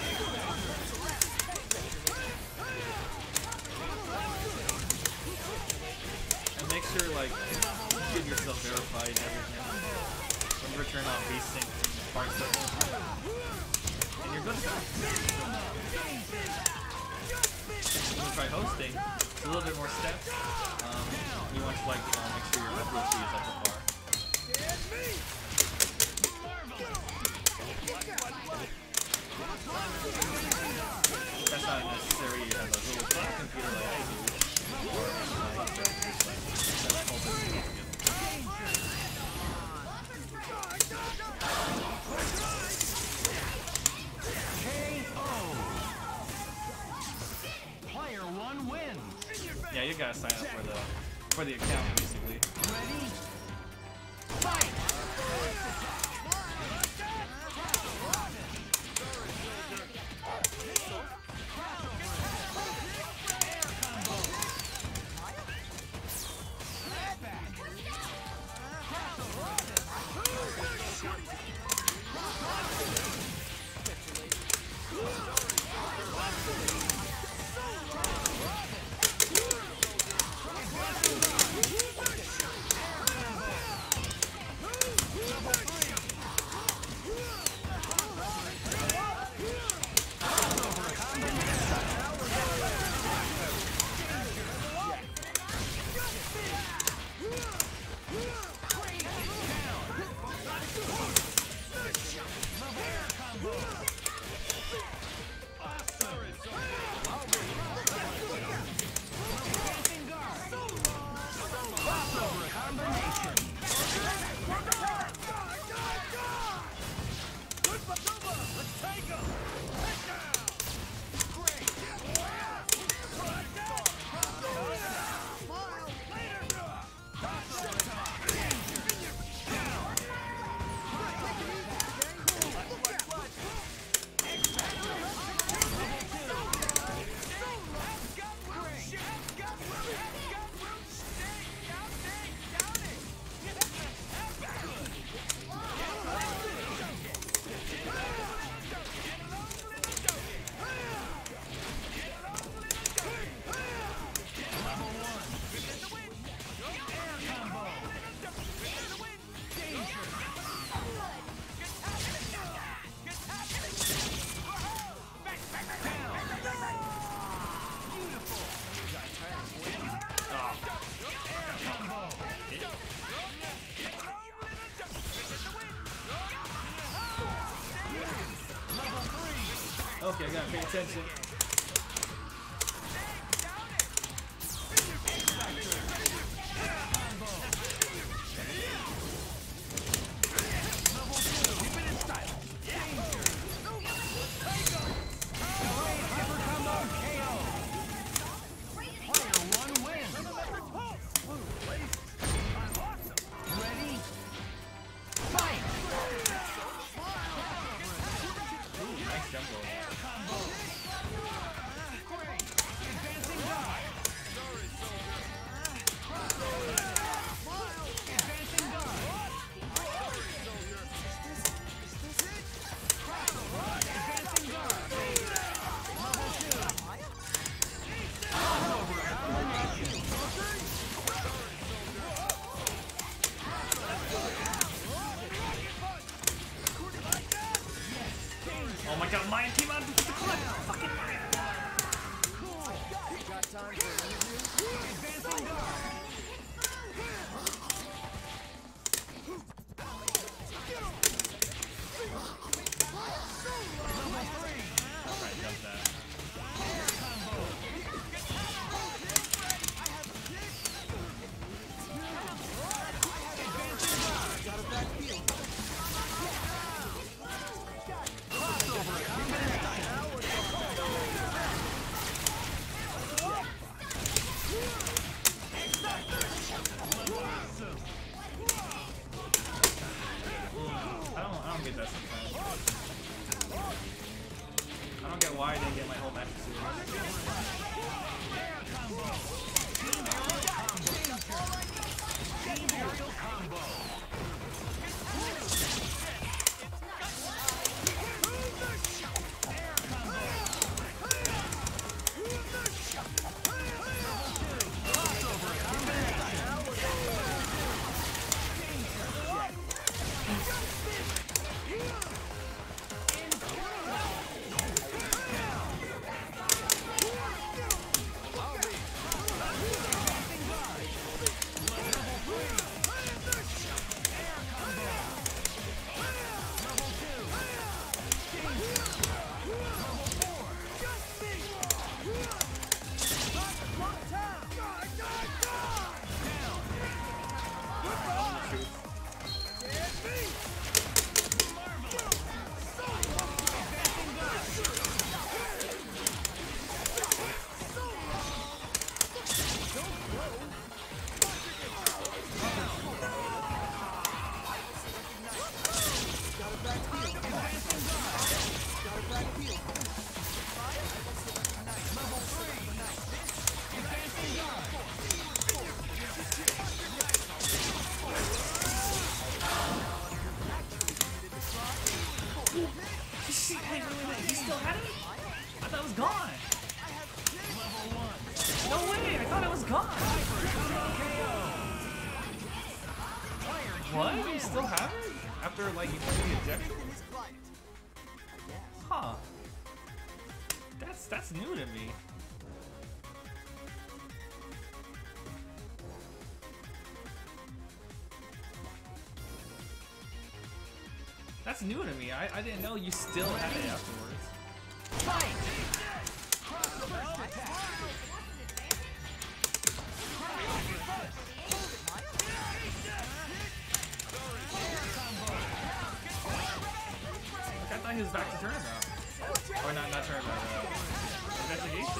And make sure, like, get yourself verified and everything. Remember, turn on VSync parts of it. And you're good to go. When you try hosting, it's a little bit more steps. You want to, like, make sure your upload speed is up to par. That's not necessary. You have a little computer like I do. Or Player 1 wins. yeah, you gotta sign up for the account basically. Ready? Fight! gotta pay attention. Oh my god, my team out of the clip! Fucking Got time for an interview? Advancing guard! Alright, jump that. Got a back heel. I don't get that sometimes. I don't get why I didn't get my whole match series. He still had it? I thought it was gone. No way, I thought it was gone. What? You still have it? After like you put the ejection? Huh. That's new to me. That's new to me. I didn't know you still had it afterwards. Fight! I thought he was back to turnabout. Or not turnabout, investigation.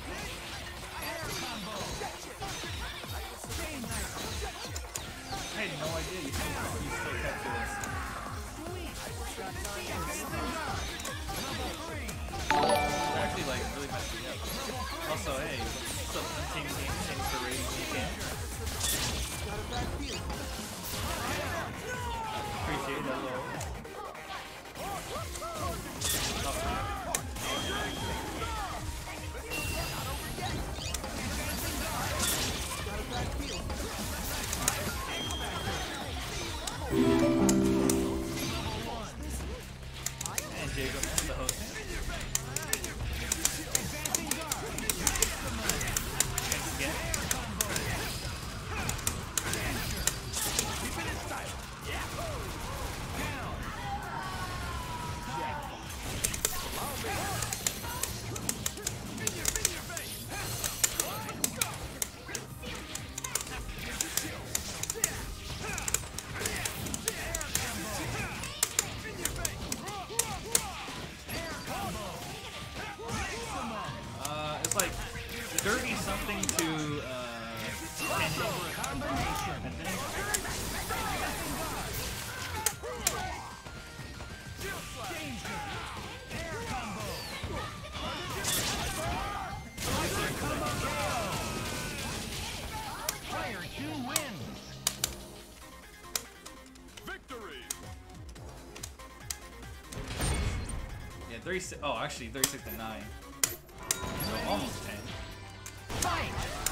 I had no idea you still kept this. Actually, like, really messed me up. Also, hey, what's up, Team Team? Thanks for raising me again. Appreciate that, though. And Jacob, that's the host. Thanks again. 30 something to 10. Player 2 wins. Victory. Yeah, 36. Oh, actually 36 to 9. So almost 10. Fight.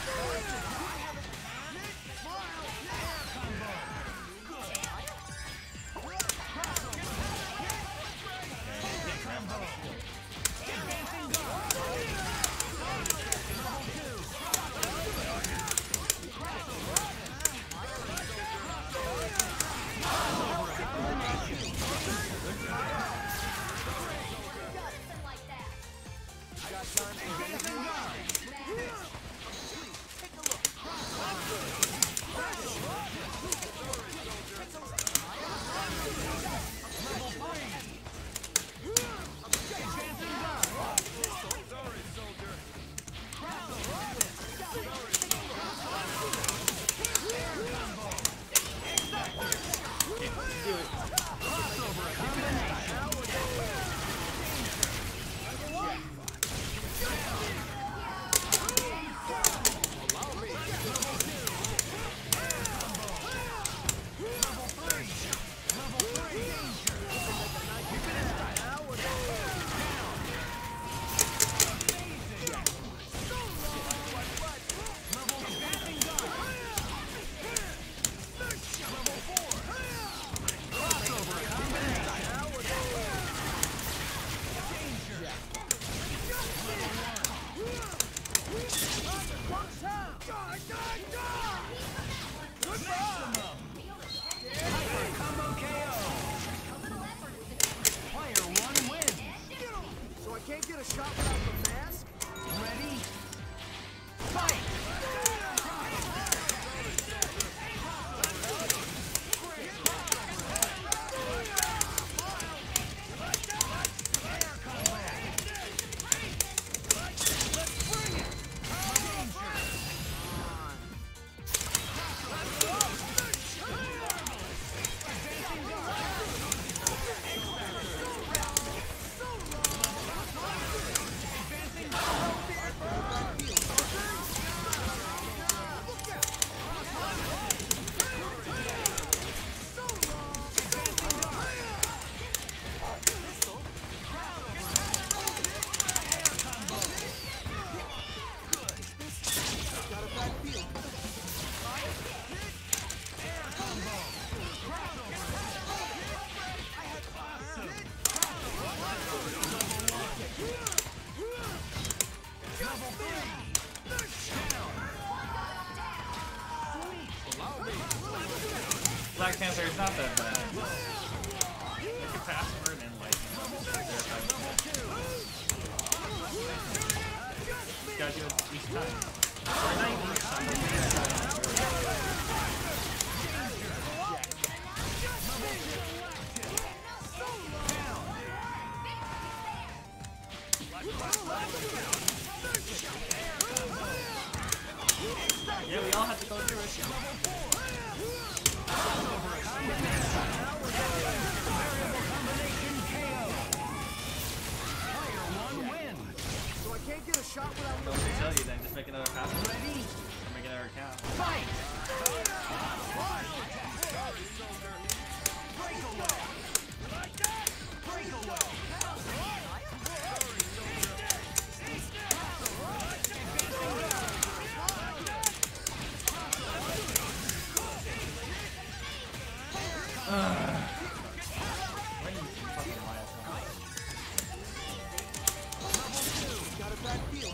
Can't get a shot without the mask? Ready? Fight! Black Panther is not that bad. Make a password and like verify. You gotta do it each time. Or not even each time. Yeah, we all have to go through it. So I can't get a shot without the Don't mask? tell you then, just make another password. Ready? Or make another account. Fight! Breakaway! Breakaway! When you fucking miles Got a bad feel.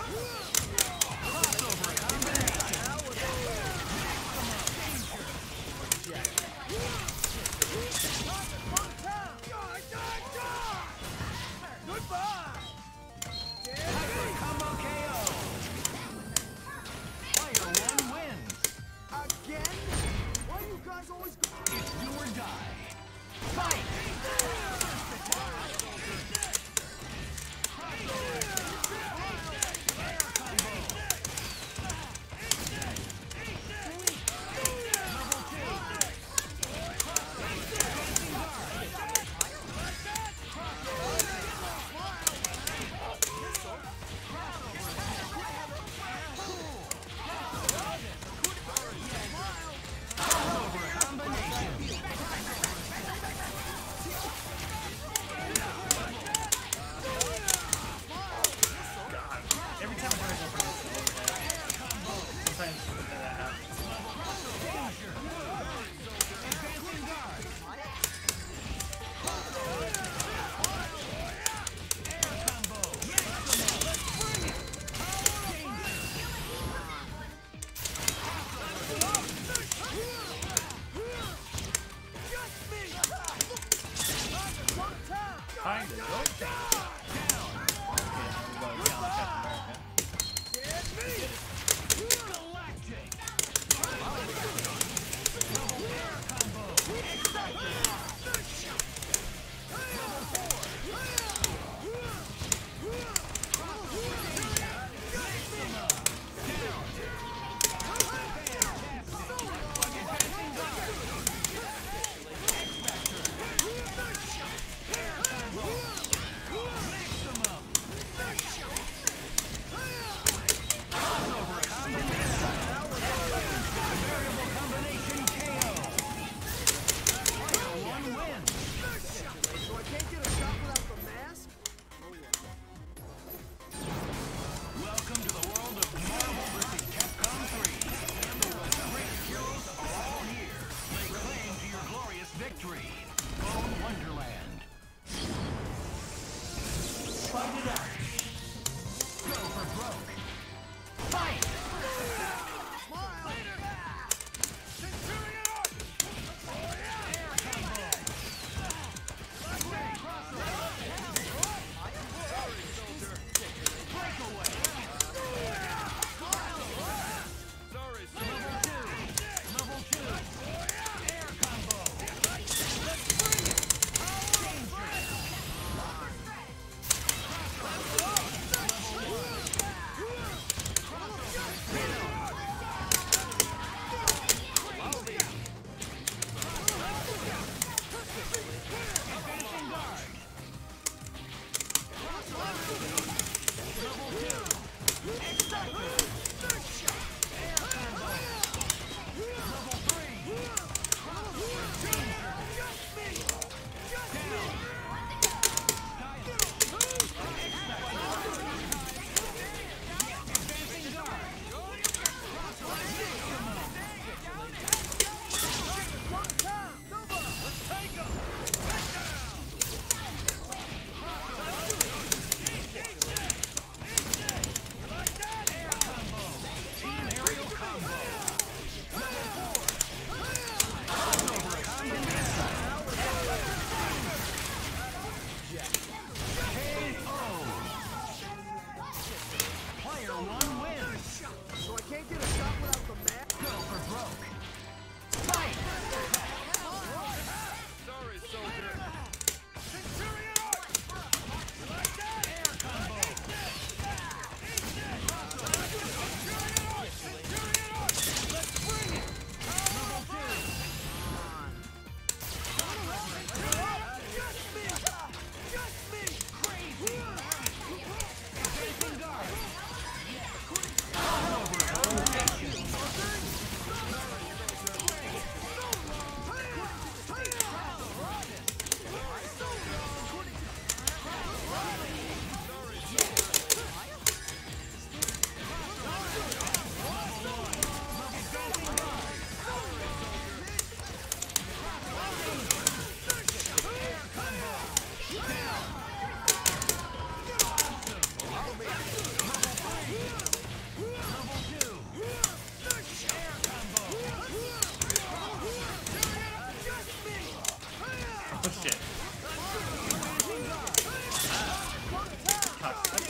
Goodbye! Combo KO. Player 1 wins. Again? Why you guys always go? It's do or die. Fight!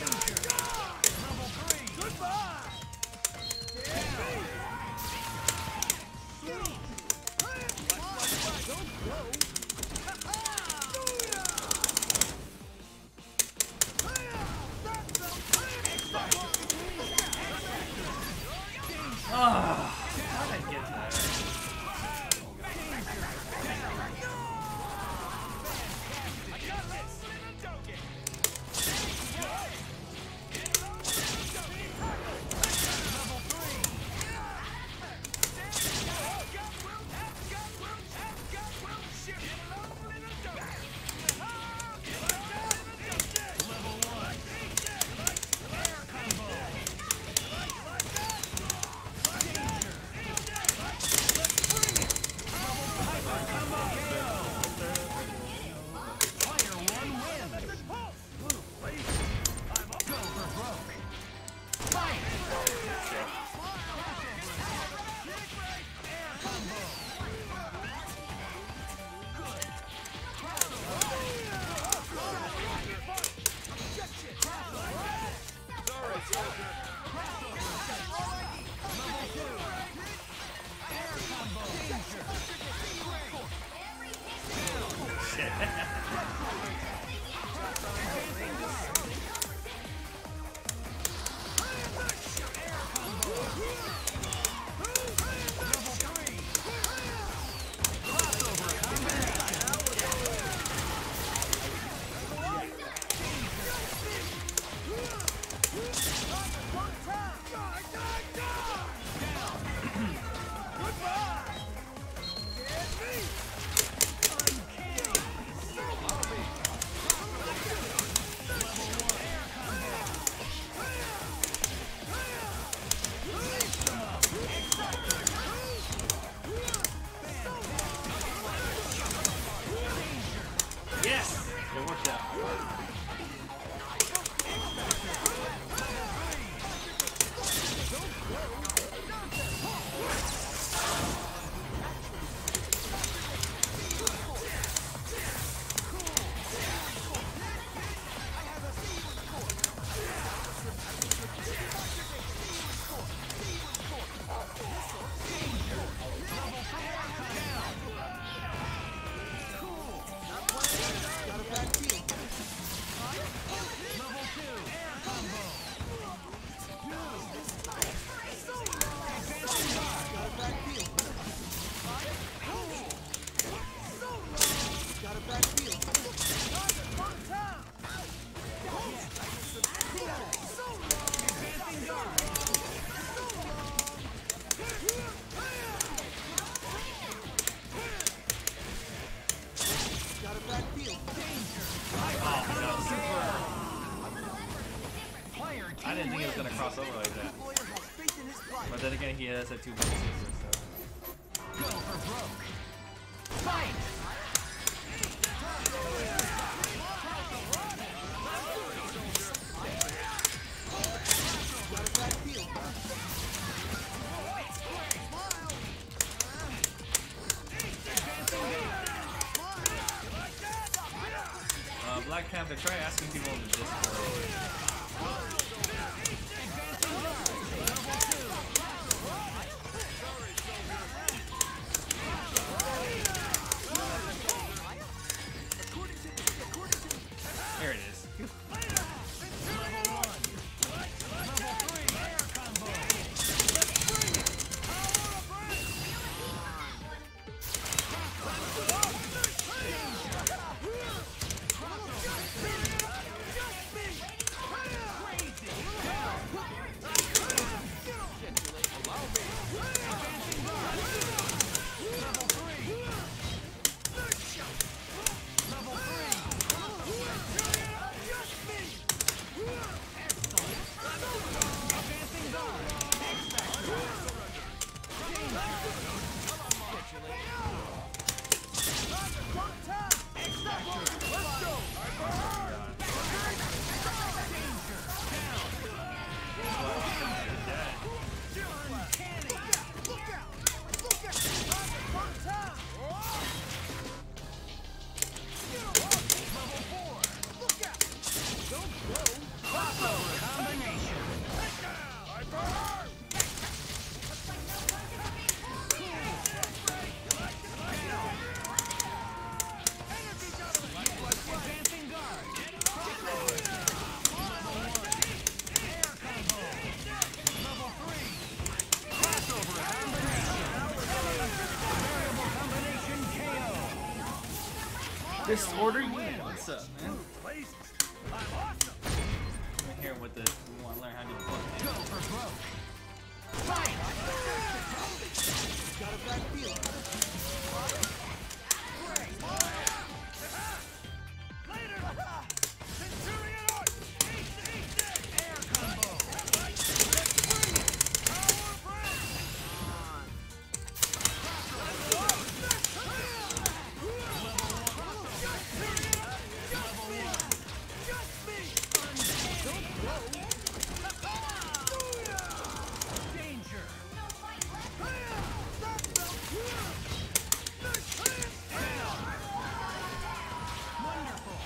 How did I get that? Yes! It worked out. I didn't think it was gonna cross over like that. But then again, he has a 2 bonuses, so. Go for broke. Fight! Black Panther, try asking people in the Discord. There it is. Disorder Unit. What's up, man? Places. I'm awesome. I'm here with this. We want to learn how to do the fuck. Go for broke. Fight! Got a bad feeling. Later. Centurion Art. Eat air combo. Let's bring it. Power break. Danger. Wonderful.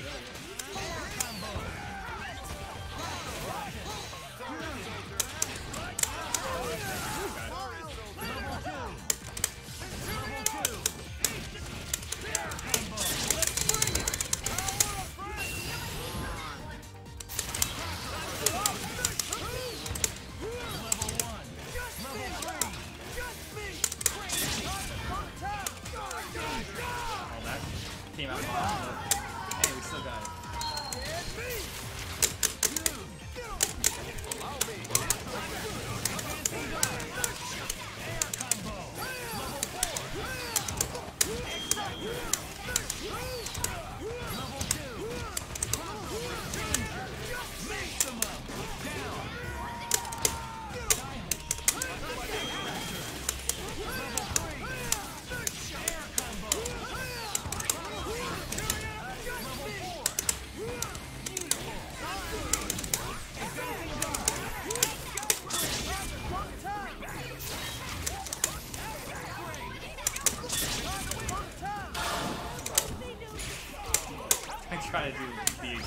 Oh, that came out wrong, but hey, we still got it. I try to do DHC.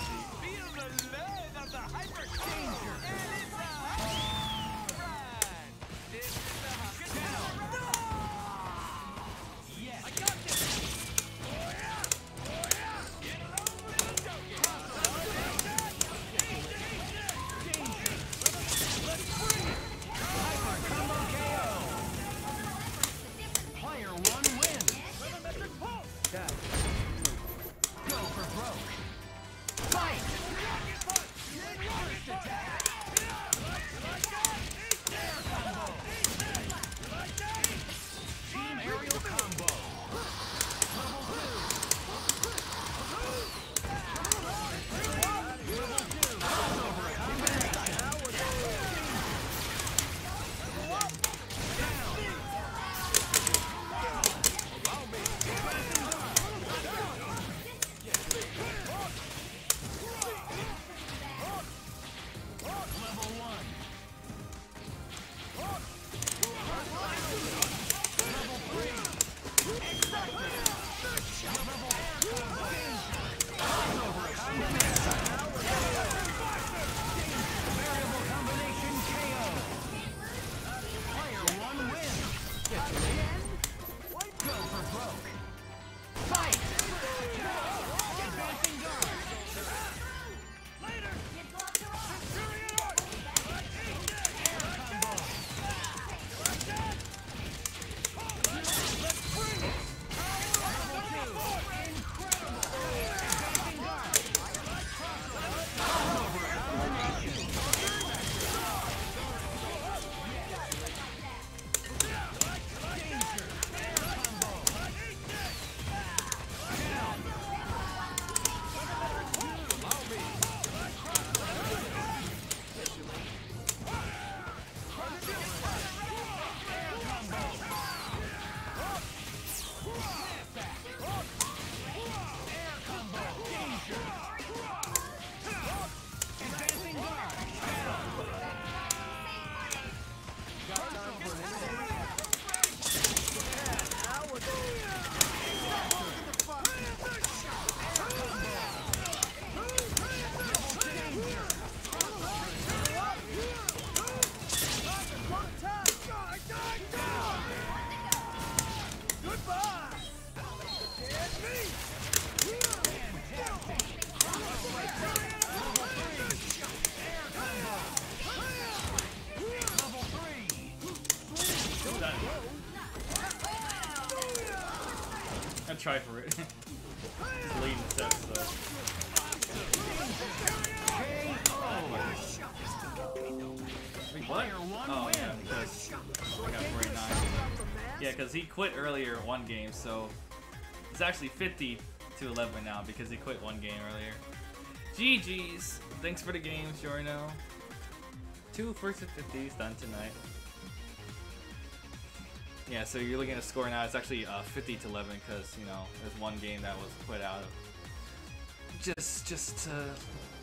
I try for it. Just leading the sets though. What? Oh yeah, because I got 49. Yeah, because he quit earlier one game, so it's actually 50 to 11 now because he quit one game earlier. GG's. Thanks for the game, Giorno. 2 first 50s done tonight. Yeah, so you're looking at a score now. It's actually 50 to 11 because, you know, there's one game that was quit out of. Just to